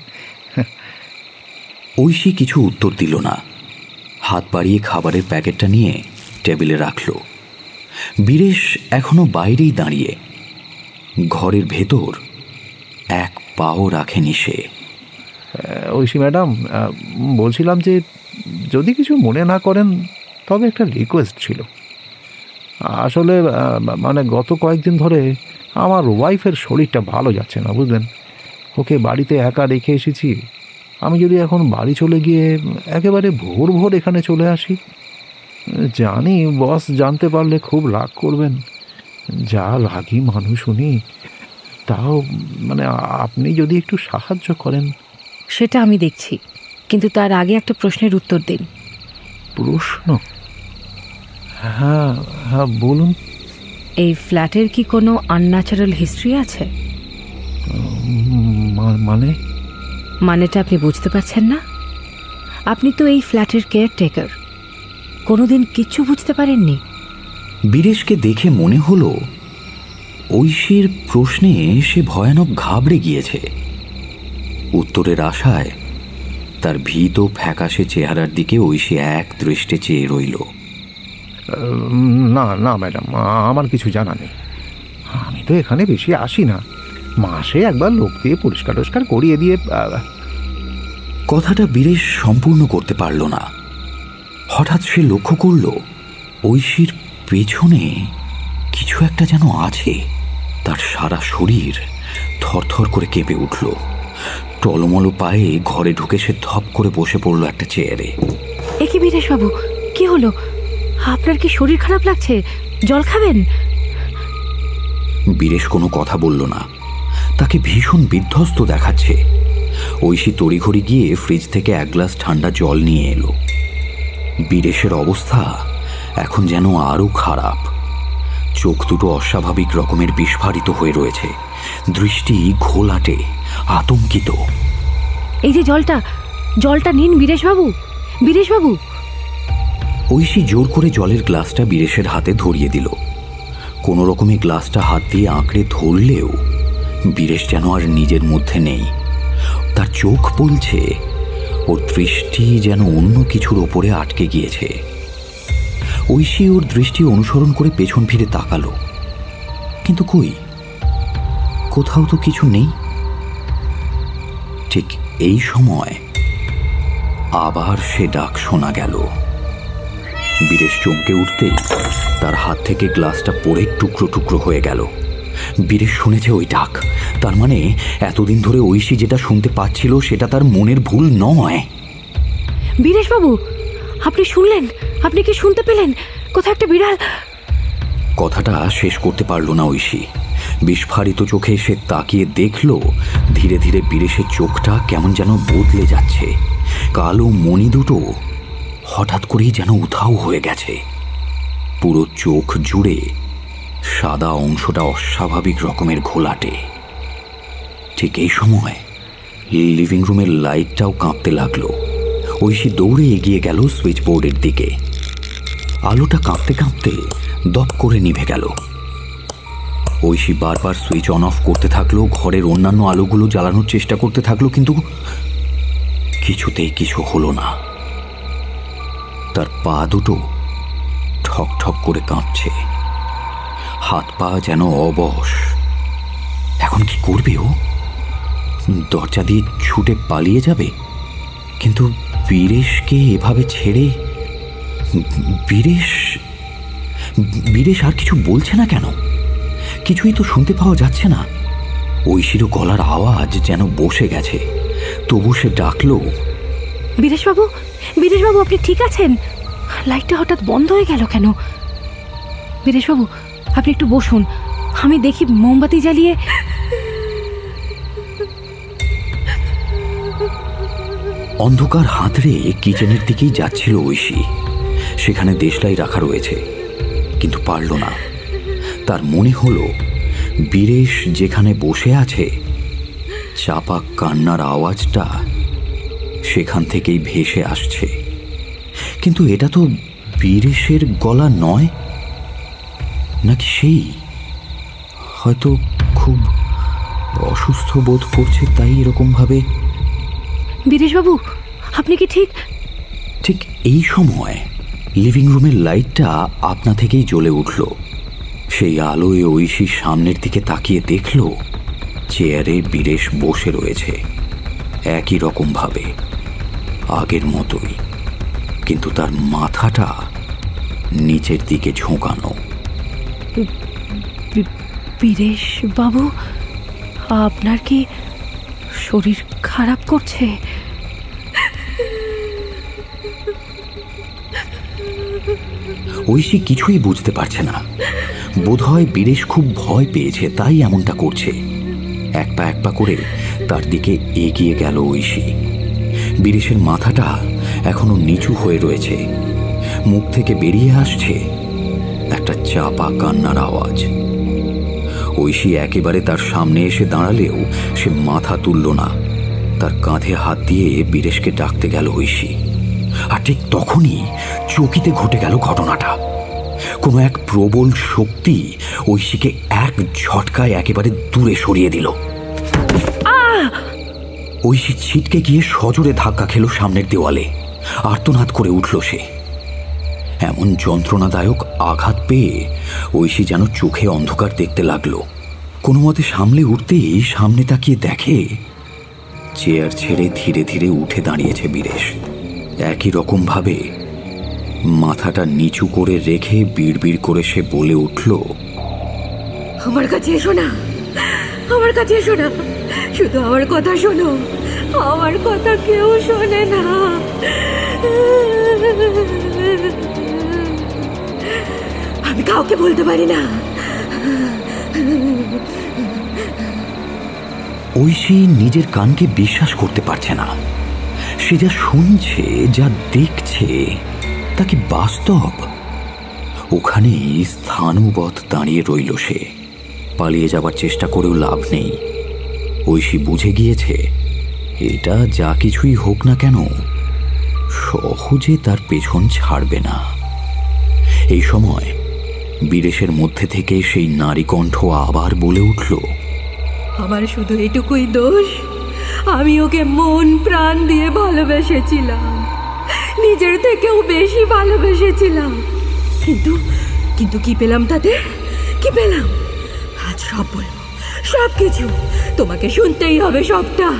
Speaker 1: ঐশী কিছু উত্তর দিল না। হাত বাড়িয়ে খাবারের প্যাকেটটা নিয়ে টেবিলে রাখল। বীরেশ এখনো বাইরেই দাঁড়িয়ে। ঘরের ভেতর এক পাও রাখেনি সে।
Speaker 5: ঐশী ম্যাডাম, বলছিলাম যে যদি কিছু মনে না করেন তবে একটা রিকোয়েস্ট ছিল। আসলে মানে গত কয়েকদিন ধরে আমার ওয়াইফের শরীরটা ভালো যাচ্ছে না, বুঝলেন। ওকে বাড়িতে একা রেখে এসেছি। আমি যদি এখন বাড়ি চলে গিয়ে একেবারে ভোর ভোর এখানে চলে আসি, জানি বস জানতে পারলে খুব রাগ করবেন। যা রাগী মানুষ উনি। তাও মানে আপনি যদি একটু সাহায্য করেন।
Speaker 3: সেটা আমি দেখছি, কিন্তু তার আগে একটা প্রশ্নের উত্তর দিন।
Speaker 5: প্রশ্ন? হ্যাঁ হ্যাঁ বলুন।
Speaker 3: এই ফ্ল্যাটের কি কোনো আনন্যাচারাল হিস্ট্রি আছে?
Speaker 5: মানেটা
Speaker 3: আপনি বুঝতে পারছেন না? আপনি তো এই ফ্ল্যাটের কেয়ারটেকার। কোনোদিন কিচ্ছু বুঝতে পারেননি?
Speaker 1: বীরেশকে দেখে মনে হলো ঐশীর প্রশ্নে সে ভয়ানক ঘাবড়ে গিয়েছে। উত্তরের আশায় তার ভীত ফ্যাকাশে চেহারার দিকে ঐশী এক দৃষ্টে চেয়ে রইল।
Speaker 5: না না ম্যাডাম, আমার কিছু জানা নেই। আমি তো এখানে বেশি আসি না। মাসে একবার লোক দিয়ে পরিষ্কার টরিষ্কার করিয়ে দিয়ে।
Speaker 1: কথাটা বীরেশ সম্পূর্ণ করতে পারল না। হঠাৎ সে লক্ষ্য করল ঐশীর পেছনে কিছু একটা যেন আছে। তার সারা শরীর থরথর করে কেঁপে উঠল। টলমল পায়ে ঘরে ঢুকে সে ধপ করে বসে পড়ল একটা চেয়ারে।
Speaker 3: এ কি বীরেশবাবু, কি হলো? আপনার কি শরীর খারাপ লাগছে? জল খাবেন?
Speaker 1: বীরেশ কোনো কথা বলল না। তাকে ভীষণ বিধ্বস্ত দেখাচ্ছে। ঐশী তড়িঘড়ি গিয়ে ফ্রিজ থেকে এক গ্লাস ঠান্ডা জল নিয়ে এলো। বীরেশের অবস্থা এখন যেন আরও খারাপ। চোখ দুটো অস্বাভাবিক রকমের বিস্ফারিত হয়ে রয়েছে। দৃষ্টি ঘোলাটে, আতঙ্কিত।
Speaker 3: এই যে জলটা নিন বীরেশবাবু, বীরেশবাবু।
Speaker 1: ঐশী জোর করে জলের গ্লাসটা বীরেশের হাতে ধরিয়ে দিল। কোনো রকমে গ্লাসটা হাত দিয়ে আঁকড়ে ধরলেও বীরেশ যেন আর নিজের মধ্যে নেই। তার চোখ বলছে, ওর দৃষ্টি যেন অন্য কিছুর ওপরে আটকে গিয়েছে। ঐশী ওর দৃষ্টি অনুসরণ করে পেছন ফিরে তাকালো, কিন্তু কই, কোথাও তো কিছু নেই। ঠিক এই সময় আবার সে ডাক শোনা গেল। বীরেশ চমকে উঠতেই তার হাত থেকে গ্লাসটা পড়ে টুকরো টুকরো হয়ে গেল। বীরেশ শুনেছে ওই ডাক, তার মানে এতদিন ধরে ঐশী যেটা শুনতে পাচ্ছিল সেটা তার মনের ভুল নয়।
Speaker 3: বীরেশবাবু, আপনি শুনলেন? আপনি কি শুনতে পেলেন? কোথায় একটা বিড়াল।
Speaker 1: কথাটা শেষ করতে পারল না ঐশী। বিস্ফারিত চোখে সে তাকিয়ে দেখল ধীরে ধীরে বীরেশের চোখটা কেমন যেন বদলে যাচ্ছে। কালো মণি দুটো হঠাৎ করেই যেন উধাও হয়ে গেছে। পুরো চোখ জুড়ে সাদা অংশটা অস্বাভাবিক রকমের ঘোলাটে। ঠিক এই সময় লিভিং রুমের লাইটটাও কাঁপতে লাগলো। ঐশী দৌড়ে এগিয়ে গেল সুইচ বোর্ডের দিকে। আলোটা কাঁপতে কাঁপতে দপ করে নিভে গেল। ঐশী বারবার সুইচ অন অফ করতে থাকলো, ঘরের অন্যান্য আলোগুলো জ্বালানোর চেষ্টা করতে থাকলো, কিন্তু কিছুতেই কিছু হলো না। তার পা দুটো ঠক ঠক করে কাঁপছে, হাত পা যেন অবশ। এখন কি করবে ও? দরজা দিয়ে ছুটে পালিয়ে যাবে? কিন্তু বীরেশকে এভাবে ছেড়ে বীরেশ আর কিছু বলছে না কেন? কিছুই তো শুনতে পাওয়া যাচ্ছে না। ঐশীর গলার আওয়াজ যেন বসে গেছে। তবু সে ডাকলো,
Speaker 3: বীরেশবাবু, বীরেশবাবু, আপনি ঠিক আছেন? লাইটটা হঠাৎ বন্ধ হয়ে গেল কেন? বীরেশবাবু, আপনি একটু বসুন, আমি দেখি মোমবাতি জ্বালিয়ে।
Speaker 1: অন্ধকার হাতড়ে কিচেনের দিকেই যাচ্ছিল ঐশী। সেখানে দেশলাই রাখা রয়েছে, কিন্তু পারল না। তার মনে হলো বীরেশ যেখানে বসে আছে চাপা কান্নার আওয়াজটা সেখান থেকেই ভেসে আসছে। কিন্তু এটা তো বীরেশের গলা নয়, নাকি সেই হয়তো খুব অসুস্থ বোধ করছে তাই এরকম ভাবে।
Speaker 3: বীরেশবাবু, আপনি কি ঠিক?
Speaker 1: ঠিক এই সময় লিভিং রুমের লাইটটা আপনা থেকেই জ্বলে উঠল। সেই আলোয় ঐশী সামনের দিকে তাকিয়ে দেখল চেয়ারে বীরেশ বসে রয়েছে, একই রকম ভাবে, আগের মতোই, কিন্তু তার মাথাটা নিচের দিকে ঝোঁকানো।
Speaker 3: বীরেশবাবু, আপনার কি শরীর খারাপ করছে?
Speaker 1: ঐশী কিছুই বুঝতে পারছে না। বোধহয় বীরেশ খুব ভয় পেয়েছে তাই এমনটা করছে। এক পা এক পা করে তার দিকে এগিয়ে গেল ঐশী। বীরেশের মাথাটা এখনো নিচু হয়ে রয়েছে, মুখ থেকে বেরিয়ে আসছে একটা চাপা কান্নার আওয়াজ। ঐশী একেবারে তার সামনে এসে দাঁড়ালেও সে মাথা তুলল না। তার কাঁধে হাত দিয়ে বীরেশকে ডাকতে গেল ঐশী। আর ঠিক তখনই চকিতে ঘটে গেল ঘটনাটা। কোনো এক প্রবল শক্তি ঐশীকে এক ঝটকায় একেবারে দূরে সরিয়ে দিল। ঐশী ছিটকে গিয়ে সজোরে ধাক্কা খেল সামনের দেওয়ালে। আর্তনাদ করে উঠল সে। এমন যন্ত্রণাদায়ক আঘাত পেয়ে ঐশী যেন চোখে অন্ধকার দেখতে লাগলো। কোনো মতে সামলে উঠতেই সামনে তাকিয়ে দেখে চেয়ার ছেড়ে ধীরে ধীরে উঠে দাঁড়িয়েছে বীরেশ। একই রকম ভাবে মাথাটা নিচু করে রেখে বিড়বিড় করে সে বলে উঠল,
Speaker 7: আমার কাছে এসো না, আমার কাছে এসো না, শুধু আমার কথা শোনো। আমার কথা কেউ শোনে না। আমি কাউকে বলতে পারি না।
Speaker 1: ঐশী নিজের কানকে বিশ্বাস করতে পারছে না। সে যা শুনছে, যা দেখছে তা কি বাস্তব? ওখানে স্থাণুবৎ দাঁড়িয়ে রইল সে। পালিয়ে যাবার চেষ্টা করেও লাভ নেই। ঐশী বুঝে গিয়েছে এটা যা কিছুই হোক না কেন সহজে তার পেছন ছাড়বে না। এই সময় বীরেশের মধ্যে থেকে সেই নারী কণ্ঠ আবার বলে উঠল,
Speaker 7: আমার শুধু এটুকুই দোষ, আমি ওকে মন প্রাণ দিয়ে ভালোবেসেছিলাম, নিজের থেকেও বেশি ভালোবেসেছিলাম। কিন্তু কিন্তু কি পেলাম তাতে? কি পেলাম? আজ সব বলবো, সব কিছু তোমাকে শুনতেই হবে, সবটা।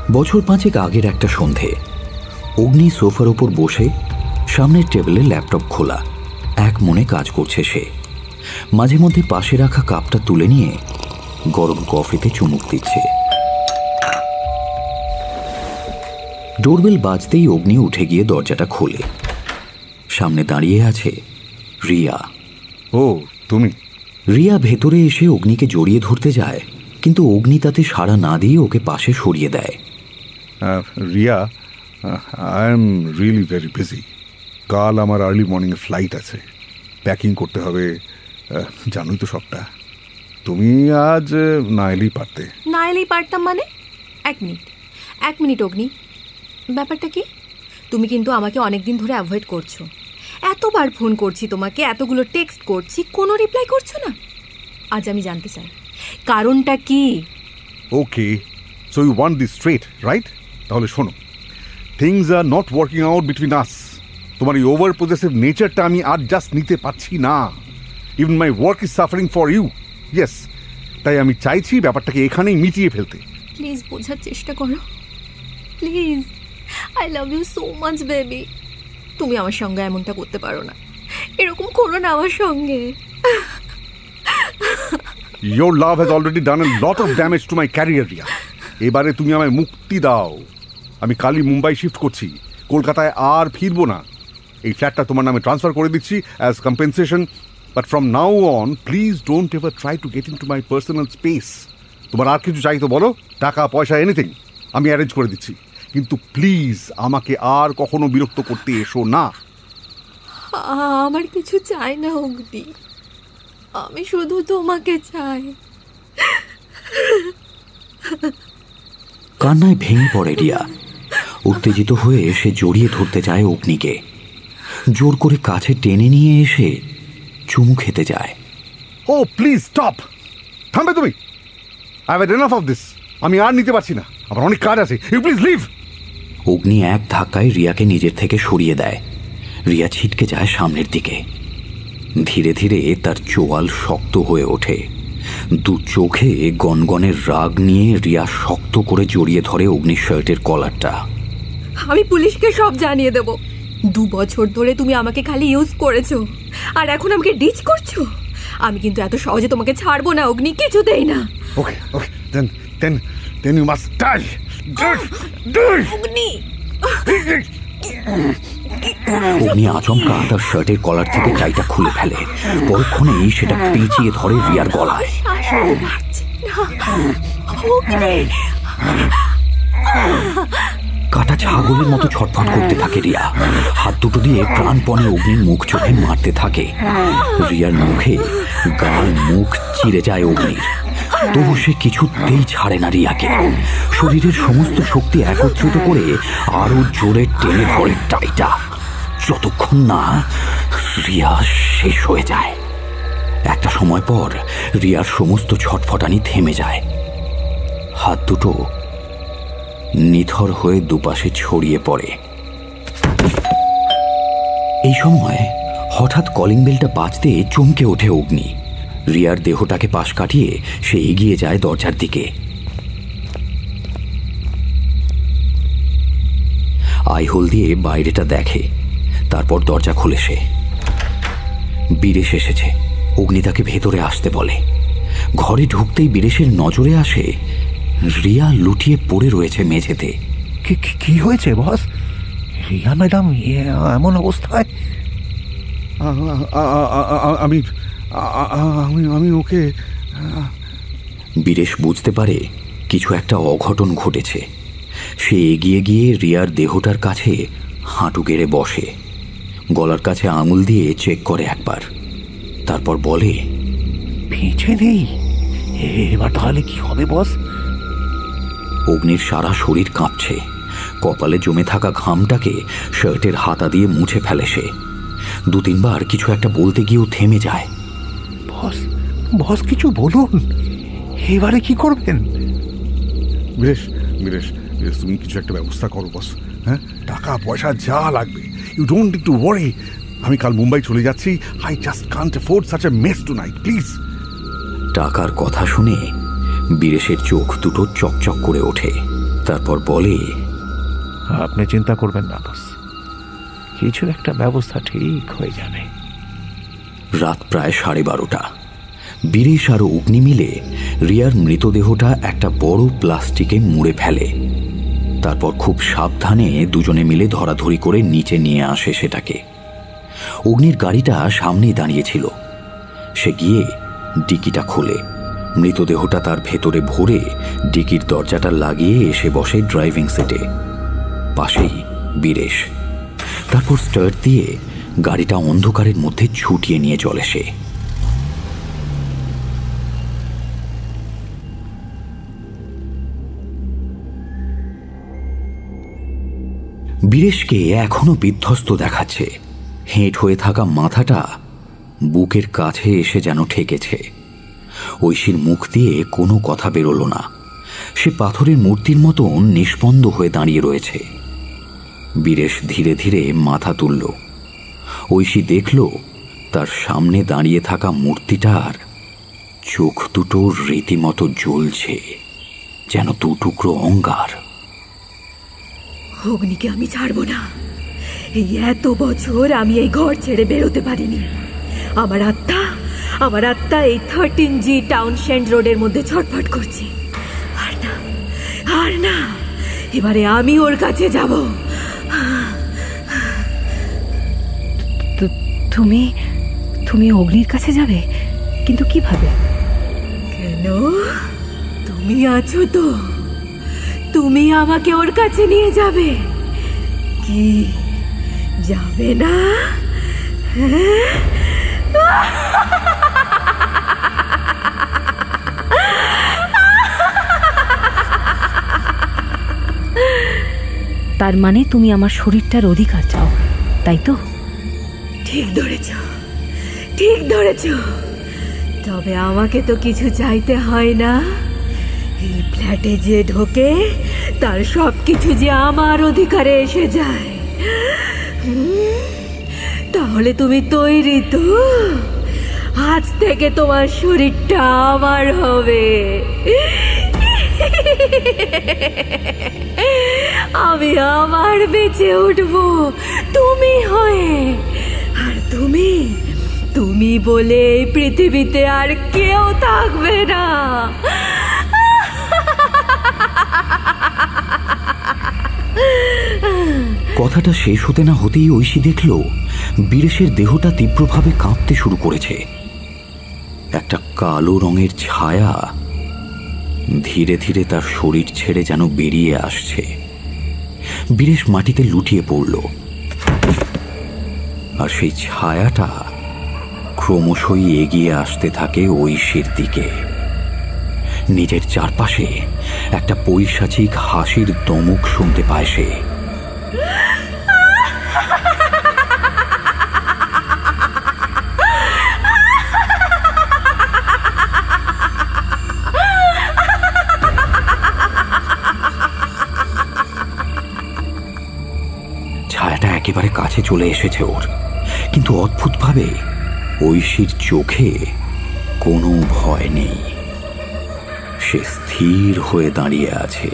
Speaker 1: বছর 5 আগের একটা সন্ধে। অগ্নি সোফার ওপর বসে, সামনের টেবিলে ল্যাপটপ খোলা, এক মনে কাজ করছে সে। মাঝে মধ্যে পাশে রাখা কাপটা তুলে নিয়ে গরম কফিতে চুমুক দিচ্ছে। ডোরবেল বাজতেই অগ্নি উঠে গিয়ে দরজাটা খোলে। সামনে দাঁড়িয়ে আছে রিয়া।
Speaker 4: ও তুমি?
Speaker 1: রিয়া ভেতরে এসে অগ্নিকে জড়িয়ে ধরতে যায়, কিন্তু অগ্নি তাতে সাড়া না দিয়ে ওকে পাশে সরিয়ে দেয়।
Speaker 4: Riya, I am really very busy. কাল আমার আর্লি মর্নিংয়ে ফ্লাইট আছে, প্যাকিং করতে হবে, জানোই তো সবটা। তুমি আজ না এলেই পারতে।
Speaker 7: না এলেই পারতাম মানে? এক মিনিট অগ্নি, ব্যাপারটা কি? তুমি কিন্তু আমাকে অনেকদিন ধরে অ্যাভয়েড করছো। এতবার ফোন করছি তোমাকে, এতগুলো টেক্সট করছি, কোনো রিপ্লাই করছো না। আজ আমি জানতে চাই কারণটা কি।
Speaker 4: Okay, so you want this straight, right? তাহলে শোনো, things are not working out between us. তোমার এই ওভার পজেসিভ নেচারটা আমি আর জাস্ট নিতে পারছি না। Even my work is suffering for you. Yes, তাই আমি চাইছি ব্যাপারটাকে এখানেই মিটিয়ে ফেলতে।
Speaker 7: প্লিজ বোঝার চেষ্টা করো, please. I love you so much baby. তুমি আমার সঙ্গে এমনটা করতে পারো না, এরকম করো না আমার সঙ্গে।
Speaker 4: Your love has already done a lot of damage to my career, Ria. এবারে তুমি আমায় মুক্তি দাও। আমি কালই মুম্বাই শিফট করছি, কলকাতায় আর ফিরবো না। এই ফ্ল্যাটটা তোমার নামে ট্রান্সফার করে দিচ্ছি as compensation. But from now on please don't ever try to get in to my personal space. তোমার আর কিছু চাই তো বলো, টাকা পয়সা এনিথিং আমি অ্যারেঞ্জ করে দিচ্ছি, কিন্তু প্লিজ আমাকে আর কখনো বিরক্ত করতে এসো না।
Speaker 7: আমার কিছু চাই না অগ্নি, আমি শুধু তোমাকে চাই।
Speaker 1: কান্নায় ভেঙে পড়ে রিয়া। উত্তেজিত হয়ে সে জড়িয়ে ধরতে চায় অগ্নিকে, জোর করে কাছে টেনে নিয়ে এসে চুমু খেতে যায়।
Speaker 4: ও প্লিজ স্টপ, থামবে তুমি। I have enough of this. আমি আর নিতে পারছি না, আমার অনেক কাজ আছে। You please leave.
Speaker 1: অগ্নি এক ধাক্কায় রিয়াকে নিজের থেকে সরিয়ে দেয়। রিয়া ছিটকে যায় সামনের দিকে। ধীরে ধীরে তার চোয়াল শক্ত হয়ে ওঠে। দু চোখে গনগনের রাগ নিয়ে রিয়া শক্ত করে জড়িয়ে ধরে অগ্নির শার্টের কলারটা।
Speaker 7: আমি পুলিশকে সব জানিয়ে দেব। 2 বছর ধরে তুমি আমাকে খালি ইউজ করেছো, আর এখন আমাকে ডিচ করছো। আমি কিন্তু এত সহজে তোমাকে ছাড়বো না অগ্নি, কিছুতেই না।
Speaker 4: Okay okay, then you must die.
Speaker 7: Agni,
Speaker 1: Agni আচমকা তার শার্টের কলার থেকে টাইটা খুলে ফেলে। পরক্ষণেই সেটা পেঁচিয়ে ধরে রিয়ার গলায়। কাটা ছাগলের মতো ছটফট করতে থাকে রিয়া। হাত দুটো দিয়ে প্রাণপণে অগ্নির মুখ চোখে মারতে থাকে। রিয়ার মুখে গাল মুখ চিরে যায় অগ্নির, তবু সে কিছুতেই ছাড়ে না রিয়াকে। শরীরের সমস্ত শক্তি একত্রিত করে আরো জোরে টেনে ধরে টাইটা, যতক্ষণ না রিয়া শেষ হয়ে যায়। একটা সময় পর রিয়ার সমস্ত ছটফটানি থেমে যায়। হাত দুটো নিথর হয়ে দুপাশে ছড়িয়ে পড়ে। এই সময় হঠাৎ কলিং বেলটা বাজতে চমকে ওঠে অগ্নি। রিয়ার দেহটাকে পাশ কাটিয়ে সে এগিয়ে যায় দরজার দিকে। আইহোল দিয়ে বাইরেটা দেখে, তারপর দরজা খোলে সে। বীরেশ এসেছে। অগ্নি তাকে ভেতরে আসতে বলে। ঘরে ঢুকতেই বীরেশের নজরে আসে রিয়া লুটিয়ে পড়ে রয়েছে মেঝেতে।
Speaker 5: কি হয়েছে বস? রিয়া ম্যাডাম এমন অবস্থায়?
Speaker 4: আমি ওকে।
Speaker 1: বীরেশ বুঝতে পারে কিছু একটা অঘটন ঘটেছে। সে এগিয়ে গিয়ে রিয়ার দেহটার কাছে হাঁটু গেড়ে বসে, গলার কাছে আঙুল দিয়ে চেক করে একবার, তারপর বলে,
Speaker 5: বেঁচে নেই। এবার তাহলে কি হবে বস?
Speaker 1: অগ্নির সারা শরীর কাঁপছে। কপালে জমে থাকা ঘামটাকে শার্টের হাতা দিয়ে মুছে ফেলে সে। 2-3 বার কিছু একটা বলতে গিয়েও থেমে যায়।
Speaker 5: বস কিছু বলুন, এবারে কি করবেন?
Speaker 4: বীরেশ, তুমি কিছু একটা ব্যবস্থা করো বস। হ্যাঁ, টাকা পয়সা যা লাগবে, you don't need to worry. আমি কাল মুম্বাই চলে যাচ্ছি। I just can't afford such a mess tonight, please.
Speaker 1: টাকার কথা শুনে বীরেশের চোখ দুটো চকচক করে ওঠে। তারপর বলে,
Speaker 5: আপনি চিন্তা করবেন না বস, কিছু একটা ব্যবস্থা ঠিক হয়ে যাবে।
Speaker 1: রাত প্রায় 12:30। বীরেশ আর অগ্নি মিলে রিয়ার মৃতদেহটা একটা বড় প্লাস্টিকে মুড়ে ফেলে। তারপর খুব সাবধানে দুজনে মিলে ধরাধরি করে নিচে নিয়ে আসে সেটাকে। অগ্নির গাড়িটা সামনেই দাঁড়িয়েছিল। সে গিয়ে ডিকিটা খোলে, মৃতদেহটা তার ভেতরে ভরে ডিকির দরজাটা লাগিয়ে এসে বসে ড্রাইভিং সিটে। পাশেই বীরেশ। তারপর স্টার্ট দিয়ে গাড়িটা অন্ধকারের মধ্যে ছুটিয়ে নিয়ে চলে সে। বীরেশকে এখনো বিধ্বস্ত দেখাচ্ছে। হেঁট হয়ে থাকা মাথাটা বুকের কাছে এসে যেন ঠেকেছে। ঐশীর মুখ দিয়ে কোনো কথা বেরোল না। সে পাথরের মূর্তির মতন নিষ্পন্দ হয়ে দাঁড়িয়ে রয়েছে। বীরেশ ধীরে ধীরে মাথা তুলল। ঐশী দেখল তার সামনে দাঁড়িয়ে থাকা মূর্তিটার চোখ দুটো রীতিমতো জ্বলছে, যেন দুটুকরো অঙ্গার।
Speaker 7: অগ্নিকে আমি ছাড়বো না। এই এত বছর আমি এই ঘর ছেড়ে বেরোতে পারিনি। আমার আত্মা এই 13G টাউনশেন্ড রোডের মধ্যে ছটফট করছে। আর না, এবারে আমি ওর কাছে যাব।
Speaker 3: তুমি অগ্নির কাছে যাবে? কিন্তু কিভাবে?
Speaker 7: কেন? তুমি আছো তো, তুমি আমাকে ওর কাছে নিয়ে যাবে কি? যাবে না?
Speaker 3: তার মানে তুমি আমার শরীরটার অধিকার চাও, তাই তো?
Speaker 7: ঠিক ধরেছ। তবে আমাকে তো কিছু চাইতে হয় না। এই ফ্ল্যাটে যে ঢোকে তার সবকিছু যে আমার অধিকারে এসে যায়। তাহলে তুমি তৈরি তো? আজ থেকে তোমার শরীরটা আমার হবে। আমি আমার বেঁচে উঠবো তুমি হয়ে। আর তুমি বলে এই পৃথিবীতে আর কেউ থাকবে না।
Speaker 1: কথাটা শেষ হতে না হতেই ঐশী দেখল বীরেশের দেহটা তীব্রভাবে কাঁপতে শুরু করেছে। একটা কালো রঙের ছায়া ধীরে ধীরে তার শরীর ছেড়ে যেন বেরিয়ে আসছে। বীরেশ মাটিতে লুটিয়ে পড়ল, আর সেই ছায়াটা ক্রমশই এগিয়ে আসতে থাকে ঐশীর দিকে। নিজের চারপাশে একটা পৈশাচিক হাসির দমক শুনতে পায় সে। ছায়াটা একেবারে কাছে চলে এসেছে ওর, কিন্তু অদ্ভুতভাবে ঐশীর চোখে কোনো ভয় নেই। সে স্থির হয়ে দাঁড়িয়ে আছে।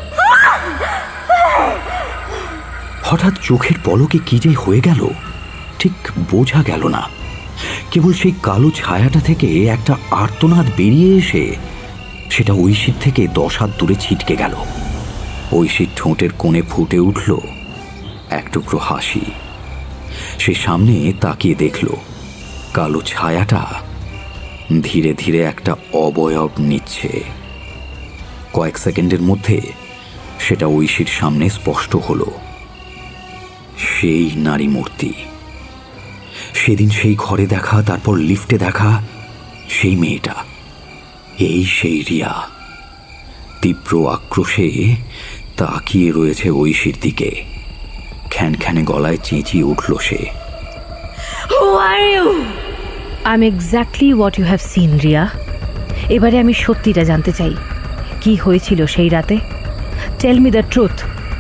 Speaker 1: হঠাৎ চোখের পলকে কি যে হয়ে গেল ঠিক বোঝা গেল না। কেবল সেই কালো ছায়াটা থেকে একটা আর্তনাদ বেরিয়ে এসে সেটা ঐশীর থেকে 10 হাত দূরে ছিটকে গেল। ঐশীর ঠোঁটের কোণে ফুটে উঠল এক টুকরো হাসি। সে সামনে তাকিয়ে দেখল কালো ছায়াটা ধীরে ধীরে একটা অবয়ব নিচ্ছে। কয়েক সেকেন্ডের মধ্যে সেটা ঐশীর সামনে স্পষ্ট হলো। সেই নারী মূর্তি, সেদিন সেই ঘরে দেখা, তারপর লিফটে দেখা সেই মেয়েটা, এই সেই রিয়া। তীব্র আক্রোশে তাকিয়ে রয়েছে ঐশীর দিকে। খ্যানখ্যানে গলায় চেঁচিয়ে উঠল সে,
Speaker 7: Who are you?
Speaker 3: I'm exactly what you have seen, Riya. এবারে আমি সত্যিটা জানতে চাই, কি হয়েছিল সেই রাতে? Tell me the truth.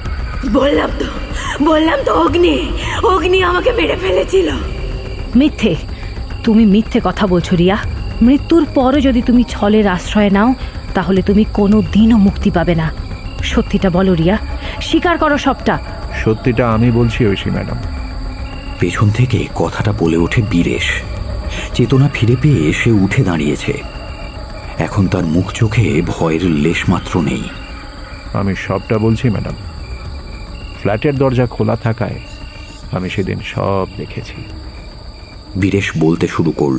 Speaker 7: বললাম তো অগ্নি আমাকে মেরে ফেলেছিল।
Speaker 3: মিথ্যে, তুমি মিথ্যে কথা বলছো রিয়া। মৃত্যুর পরও যদি তুমি ছলের আশ্রয় নাও তাহলে তুমি কোনো দিনও মুক্তি পাবে না। সত্যিটা বলো রিয়া, স্বীকার করো সবটা।
Speaker 5: সত্যিটা আমি বলছি ঐশী ম্যাডাম।
Speaker 1: পেছন থেকে কথাটা বলে ওঠে বীরেশ। চেতনা ফিরে পেয়ে সে উঠে দাঁড়িয়েছে। এখন তার মুখ চোখে ভয়ের লেশমাত্র নেই।
Speaker 5: আমি সবটা বলছি ম্যাডাম। ফ্ল্যাটের দরজা খোলা থাকায় আমি সেদিন সব দেখেছি।
Speaker 1: বীরেশ বলতে শুরু করল।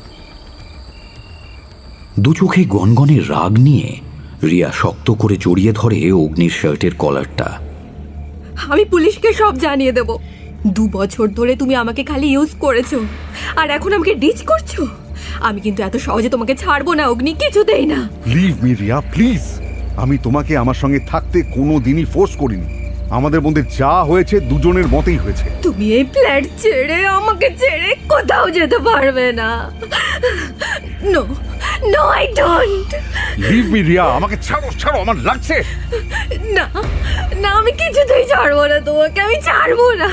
Speaker 1: দু চোখে গনগনে রাগ নিয়ে রিয়া শক্ত করে জড়িয়ে ধরে অগ্নির শার্টের কলারটা।
Speaker 7: আমি পুলিশকে সব জানিয়ে দেব। 2 বছর ধরে তুমি আমাকে খালি ইউজ করেছো, আর এখন আমাকে ডিচ করছো। আমি কিন্তু এত সহজে তোমাকে ছাড়বো না অগ্নি, কিছুতেই না।
Speaker 4: Leave me Riya please. আমি তোমাকে আমার সঙ্গে থাকতে কোনো দিনই ফোর্স করিনি। আমাদের মধ্যে যা হয়েছে দুজনের মতেই হয়েছে।
Speaker 7: তুমি এই ফ্ল্যাট ছেড়ে আমাকে ছেড়ে কোথাও যেতে পারবে না। No no, I don't.
Speaker 4: Leave me Riya, আমাকে ছাড়ো ছাড়ো, আমার লাগছে।
Speaker 7: না না, আমি কিছুতেই ছাড়বো না তোমাকে, আমি ছাড়বো না।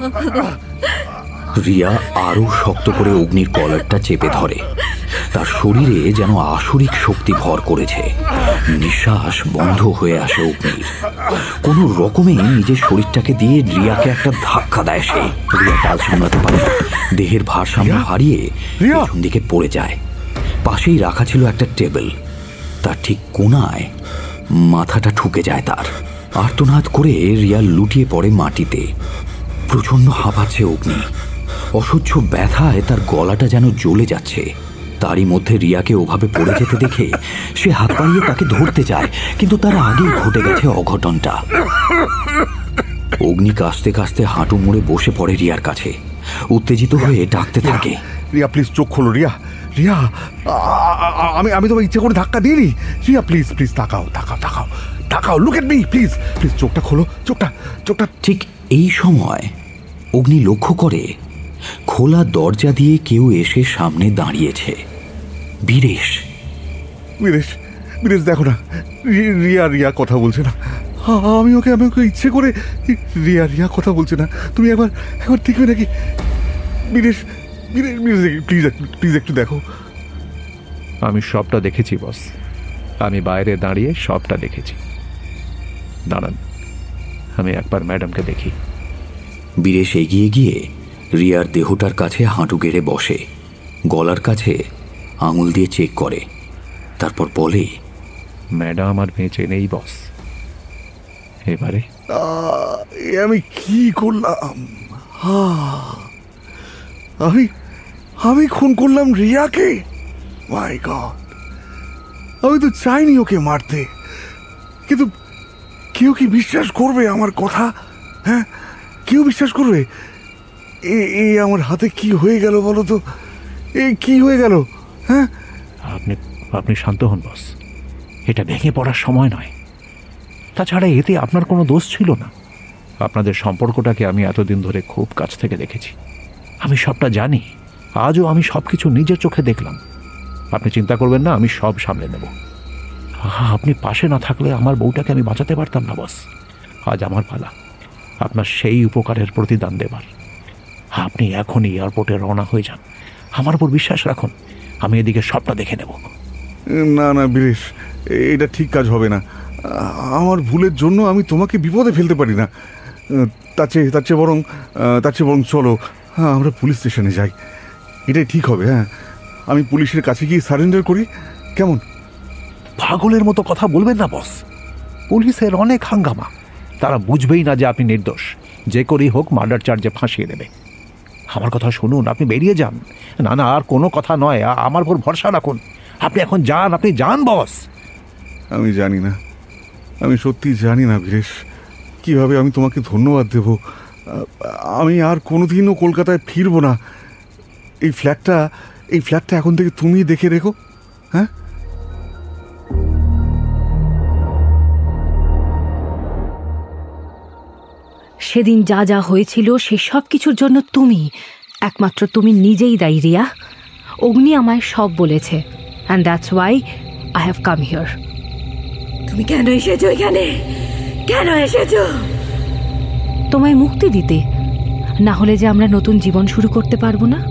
Speaker 1: রিয়া আরো শক্ত করে অগ্নির কলারটা চেপে ধরে। তার শরীরে যেন আসরিক শক্তি ভর করেছে। নিঃশ্বাস বন্ধ হয়ে আসে অগ্নির। কোনো রকমে নিজের শরীরটাকে দিয়ে রিয়াকে একটা ধাক্কা দেয় সে। রিয়া তাল সামলাতে পারে, দেহের ভারসাম্য হারিয়ে পেছন দিকে পড়ে যায়। পাশেই রাখা ছিল একটা টেবিল, তার ঠিক কোণায় মাথাটা ঠুকে যায় তার। আর্তনাদ করে রিয়া লুটিয়ে পড়ে মাটিতে। প্রচণ্ড হাঁপাচ্ছে অগ্নি। অসহ্য ব্যথায় তার গলাটা যেন জ্বলে যাচ্ছে। তারই মধ্যে রিয়াকে ওভাবে পড়ে যেতে দেখে সে হাত বাড়িয়ে তাকে ধরতে চায়, কিন্তু তার আগেই ঘটে গেছে অঘটনটা। অগ্নি কাঁচতে কাঁচতে হাঁটু মুড়ে বসে পড়ে রিয়ার কাছে। উত্তেজিত হয়ে ডাকতে থাকে,
Speaker 4: রিয়া প্লিজ চোখ খোলো। রিয়া রিয়া, আমি তোমার ইচ্ছে করে ধাক্কা দিইনি। রিয়া প্লিজ প্লিজ তাকাও তাকাও তাকাও তাকাও, look at me please please, চোখটা খোলো, চোখটা চোখটা।
Speaker 1: ঠিক এই সময় অগ্নি লক্ষ্য করে খোলা দরজা দিয়ে কেউ এসে সামনে দাঁড়িয়েছে। বীরেশ।
Speaker 4: বীরেশ বীরেশ, দেখো না, রিয়া রিয়া কথা বলছে না। আমি ওকে ইচ্ছে করে। রিয়া রিয়া কথা বলছে না। তুমি একবার দেখবে নাকি? বীরেশ বীরেশ প্লিজ প্লিজ একটু দেখো।
Speaker 5: আমি সবটা দেখেছি বস। আমি বাইরে দাঁড়িয়ে সবটা দেখেছি। দাঁড়ান, আমি একবার ম্যাডামকে দেখি।
Speaker 1: বীরেশ এগিয়ে গিয়ে রিয়ার দেহটার কাছে হাঁটু গেড়ে বসে, গলার কাছে আঙুল দিয়ে চেক করে। তারপর বলে,
Speaker 5: ম্যাডাম আর বেঁচে নেই বস। এবারে
Speaker 4: আমি কি করলাম? আমি খুন করলাম রিয়াকে। মাই গড, আমি তো চাইনি ওকে মারতে, কিন্তু কেউ কি বিশ্বাস করবে আমার কথা? হ্যাঁ, কেউ বিশ্বাস করবে? এই আমার হাতে কি হয়ে গেল বলো তো? কি হয়ে গেল? হ্যাঁ,
Speaker 5: আপনি শান্ত হন বস। এটা ভেঙে পড়ার সময় নয়। তাছাড়া এতে আপনার কোনো দোষ ছিল না। আপনাদের সম্পর্কটাকে আমি এতদিন ধরে খুব কাছ থেকে দেখেছি। আমি সবটা জানি। আজও আমি সব কিছু নিজের চোখে দেখলাম। আপনি চিন্তা করবেন না, আমি সব সামলে নেব। আপনি পাশে না থাকলে আমার বউটাকে আমি বাঁচাতে পারতাম না বস। আজ আমার পালা আপনার সেই উপকারের প্রতিদান দেবার। আপনি এখনই এয়ারপোর্টে রওনা হয়ে যান। আমার উপর বিশ্বাস রাখুন, আমি এদিকে সবটা দেখে নেব।
Speaker 4: না না বীরেশ, এটা ঠিক কাজ হবে না। আমার ভুলের জন্য আমি তোমাকে বিপদে ফেলতে পারি না। তার চেয়ে বরং চলো আমরা পুলিশ স্টেশনে যাই। এটাই ঠিক হবে। হ্যাঁ, আমি পুলিশের কাছে গিয়ে সারেন্ডার করি, কেমন?
Speaker 5: পাগলের মতো কথা বলবেন না বস। পুলিশের অনেক হাঙ্গামা। তারা বুঝবেই না যে আপনি নির্দোষ। যে করেই হোক মার্ডার চার্জে ফাঁসিয়ে দেবে। আমার কথা শুনুন, আপনি বেরিয়ে যান। না না, আর কোনো কথা নয়, আমার উপর ভরসা রাখুন। আপনি এখন যান, আপনি যান বস।
Speaker 4: আমি জানি না, আমি সত্যি জানি না বীরেশ, কিভাবে আমি তোমাকে ধন্যবাদ দেব। আমি আর কোনোদিনও কলকাতায় ফিরবো না। এই ফ্ল্যাটটা এখন থেকে তুমি দেখে রেখো। হ্যাঁ,
Speaker 3: সেদিন যা যা হয়েছিল সে সব কিছুর জন্য একমাত্র তুমি নিজেই দায়ী রিয়া। অগ্নি আমায় সব বলেছে, and that's why I have come here.
Speaker 7: তুমি কেন এসেছো এখানে? কেন এসেছো?
Speaker 3: তোমায় মুক্তি দিতে, না হলে যে আমরা নতুন জীবন শুরু করতে পারবো না।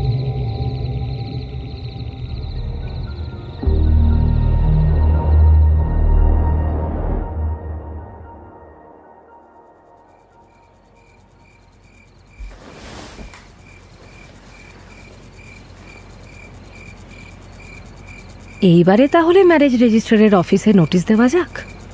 Speaker 3: এইবারে তাহলে ম্যারেজ রেজিস্ট্রারের অফিসে নোটিশ দেওয়া যাক।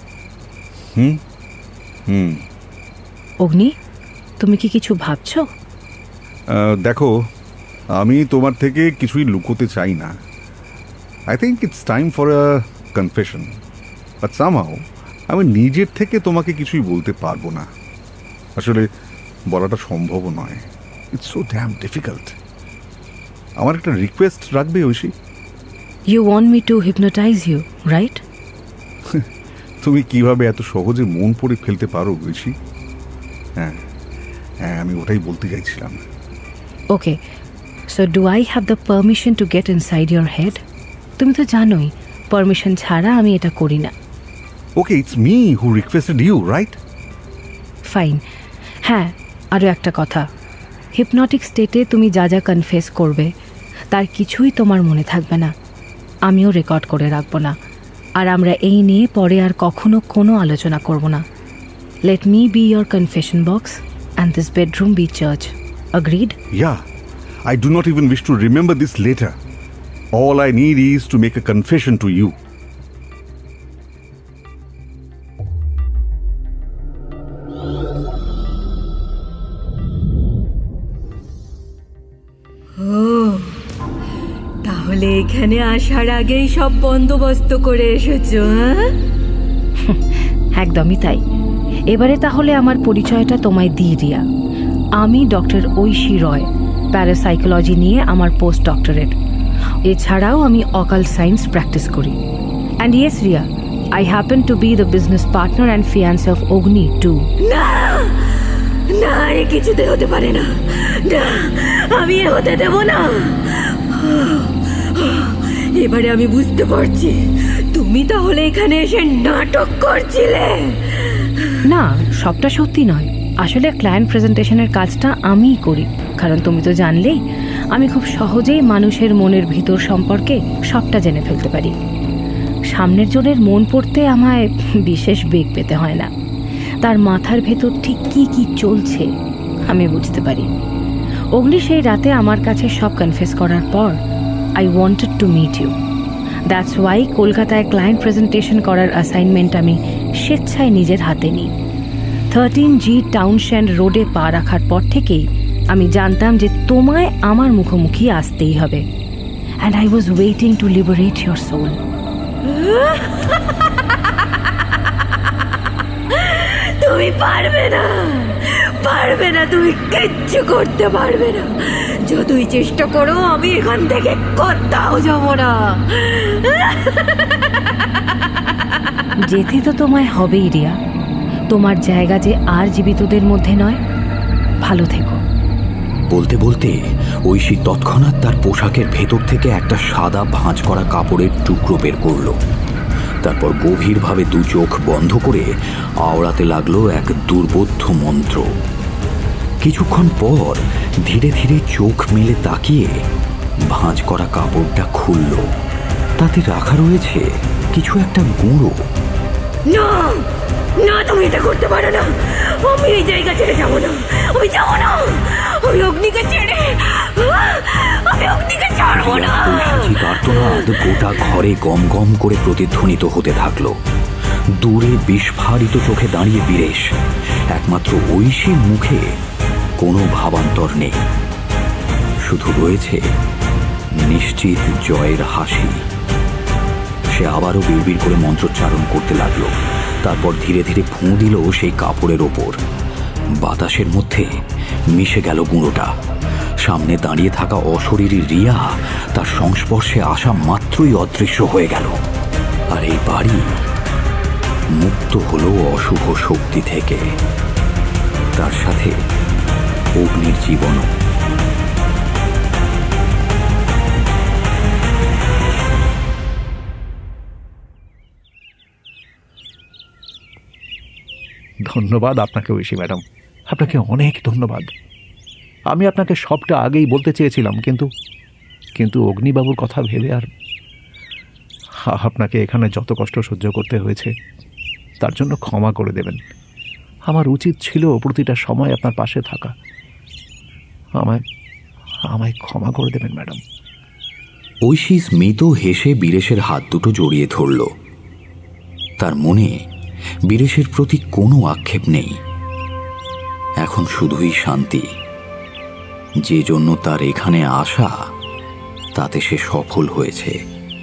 Speaker 3: অগ্নি, তুমি কি কিছু ভাবছো?
Speaker 4: দেখো, আমি তোমার থেকে কিছুই লুকোতে চাই না। I think it's time for a confession, but somehow আমি নিজের থেকে তোমাকে কিছুই বলতে পারবো না। আসলে বলাটা সম্ভবও নয়। It's so damn difficult. আমার একটা রিকোয়েস্ট রাখবে Aishi?
Speaker 3: You want me to hypnotise you, right?
Speaker 4: তুমি কিভাবে এত সহজে মন পড়ে ফেলতে পারো ঐশী? হ্যাঁ হ্যাঁ, আমি ওটাই বলতে চাইছিলাম।
Speaker 3: Okay, so do I have the permission to get inside your head? তুমি তো জানোই পারমিশন ছাড়া আমি এটা করি না।
Speaker 4: Okay, it's me who requested you, right?
Speaker 3: Fine. হ্যাঁ, আরও একটা কথা, হিপনটিক স্টেটে তুমি যা যা কনফেস করবে তার কিছুই তোমার মনে থাকবে না, আমিও রেকর্ড করে রাখবো না, আর আমরা এই নিয়ে পরে আর কখনো কোনো আলোচনা করব না। Let me be your confession box and this bedroom be church. Agreed?
Speaker 4: Yeah, I do not even wish to remember this later. All I need is to make a confession to you.
Speaker 7: তাহলে এখানে আসার আগেই সব বন্দোবস্ত করে এসেছো?
Speaker 3: একদমই তাই। এবারে তাহলে আমার পরিচয়টা তোমায় দিই রিয়া। আমি ডক্টর ঐশী রয়, প্যারাসাইকোলজি নিয়ে আমার পোস্ট ডক্টরেট। এছাড়াও আমি অকাল সায়েন্স প্র্যাকটিস করি। And yes Riya, I happen to be the business partner and fiancee of Agni too.
Speaker 7: না না, এ কিছুতে হতে পারে না, না আমি এ হতে দেব না। এবারে আমি বুঝতে পারছি তুমি তাহলে এখানে এসে নাটক করছিলে।
Speaker 3: না, সবটা সত্যি নয়। আসলে ক্লায়েন্ট প্রেজেন্টেশনের কাজটা আমিই করি, কারণ তুমি তো জানলেই আমি খুব সহজেই মানুষের মনের ভিতর সম্পর্কে সবটা জেনে ফেলতে পারি। সামনের জনের মন পড়তে আমায় বিশেষ বেগ পেতে হয় না, তার মাথার ভেতর ঠিক কি কি চলছে আমি বুঝতে পারি। অগ্নি সেই রাতে আমার কাছে সব কনফেস করার পর I wanted to meet you. That's why কলকাতায় ক্লায়েন্ট প্রেজেন্টেশন করার অ্যাসাইনমেন্ট আমি স্বেচ্ছায় নিজের হাতে নিই। 13G টাউনশ্যান্ড রোডে পা রাখার পর থেকেই আমি জানতাম যে তোমায় আমার মুখোমুখি আসতেই হবে। And I was waiting to liberate your soul.
Speaker 7: তুমি পারবে না, পারবে না, তুমি কিচ্ছু করতে পারবে না। যতই চেষ্টা করো আমি এখান থেকে কোথাও যাব না।
Speaker 3: যেতে তো তোমায় হবেই রিয়া, তোমার জায়গা যে আর জীবিতদের মধ্যে নয়। ভালো থেকো।
Speaker 1: বলতে বলতে ঐশী তৎক্ষণাৎ তার পোশাকের ভেতর থেকে একটা সাদা ভাঁজ করা কাপড়ের টুকরো বের করল। তারপর গভীরভাবে দু চোখ বন্ধ করে আওড়াতে লাগলো এক দুর্বোধ্য মন্ত্র। কিছুক্ষণ পর ধীরে ধীরে চোখ মেলে তাকিয়ে ভাঁজ করা কাপড়টা খুলল। তাতে রাখা রয়েছে কিছু একটা গুঁড়ো।
Speaker 7: না না, তুমি এটা করতে পারো না। আমি এই জায়গা ছেড়ে যাবো না, আমি যাবো না। আমি অগ্নিকে ছেড়ে, আমি অগ্নিকে ছাড়বো না।
Speaker 1: আর্তনাদ গোটা ঘরে গম গম করে প্রতিধ্বনিত হতে থাকলো। দূরে বিস্ফারিত চোখে দাঁড়িয়ে বীরেশ। একমাত্র ঐশীর মুখে কোনো ভাবান্তর নেই, শুধু রয়েছে নিশ্চিত জয়ের হাসি। সে আবারও বিড়বিড় করে মন্ত্রোচ্চারণ করতে লাগলো। তারপর ধীরে ধীরে ফুঁ দিল সেই কাপড়ের ওপর। বাতাসের মধ্যে মিশে গেল গুঁড়োটা। সামনে দাঁড়িয়ে থাকা অশরীরী রিয়া তার সংস্পর্শে আসা মাত্রই অদৃশ্য হয়ে গেল। আর এই বাড়ি মুক্ত হলো অশুভ শক্তি থেকে, তার সাথে অগ্নির জীবনও।
Speaker 5: ধন্যবাদ আপনাকে ঐশী ম্যাডাম, আপনাকে অনেক ধন্যবাদ। আমি আপনাকে সবটা আগেই বলতে চেয়েছিলাম, কিন্তু অগ্নিবাবুর কথা ভেবে আর আপনাকে এখানে যত কষ্ট সহ্য করতে হয়েছে তার জন্য ক্ষমা করে দেবেন। আমার উচিত ছিল প্রতিটা সময় আপনার পাশে থাকা। আমায় ক্ষমা করে দেবেন ম্যাডাম।
Speaker 1: ঐশী স্মিত হেসে বীরেশের হাত দুটো জড়িয়ে ধরল। তার মনে বীরেশের প্রতি কোনো আক্ষেপ নেই, এখন শুধুই শান্তি। যে জন্য তার এখানে আসা, তাতে সে সফল হয়েছে।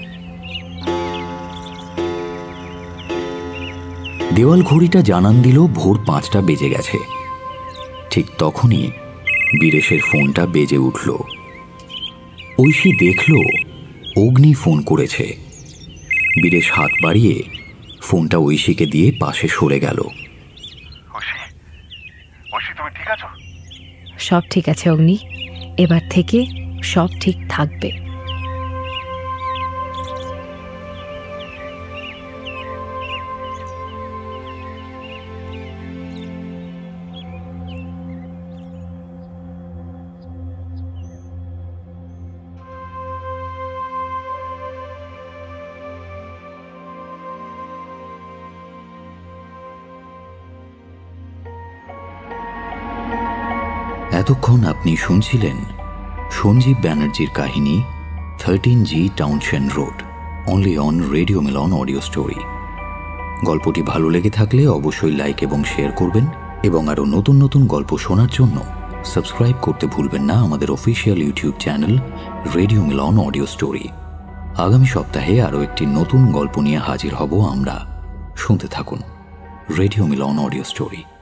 Speaker 1: দেওয়াল ঘড়িটা জানান দিল ভোর 5টা বেজে গেছে। ঠিক তখনই বীরেশের ফোনটা বেজে উঠল। ঐশী দেখল অগ্নি ফোন করেছে। বীরেশ হাত বাড়িয়ে ফোনটা ঐশীকে দিয়ে পাশে সরে গেল।
Speaker 4: তুমি ঠিক আছো?
Speaker 3: সব ঠিক আছে অগ্নি, এবার থেকে সব ঠিক থাকবে।
Speaker 1: এতক্ষণ আপনি শুনছিলেন সঞ্জীব ব্যানার্জির কাহিনী 13G Townshend road, only on radio Milan audio story. গল্পটি ভালো লেগে থাকলে অবশ্যই লাইক এবং শেয়ার করবেন, এবং আরও নতুন নতুন গল্প শোনার জন্য সাবস্ক্রাইব করতে ভুলবেন না আমাদের official YouTube channel radio Milan audio story. আগামী সপ্তাহে আরও একটি নতুন গল্প নিয়ে হাজির হব আমরা। শুনতে থাকুন রেডিও মিলন অডিও স্টোরি।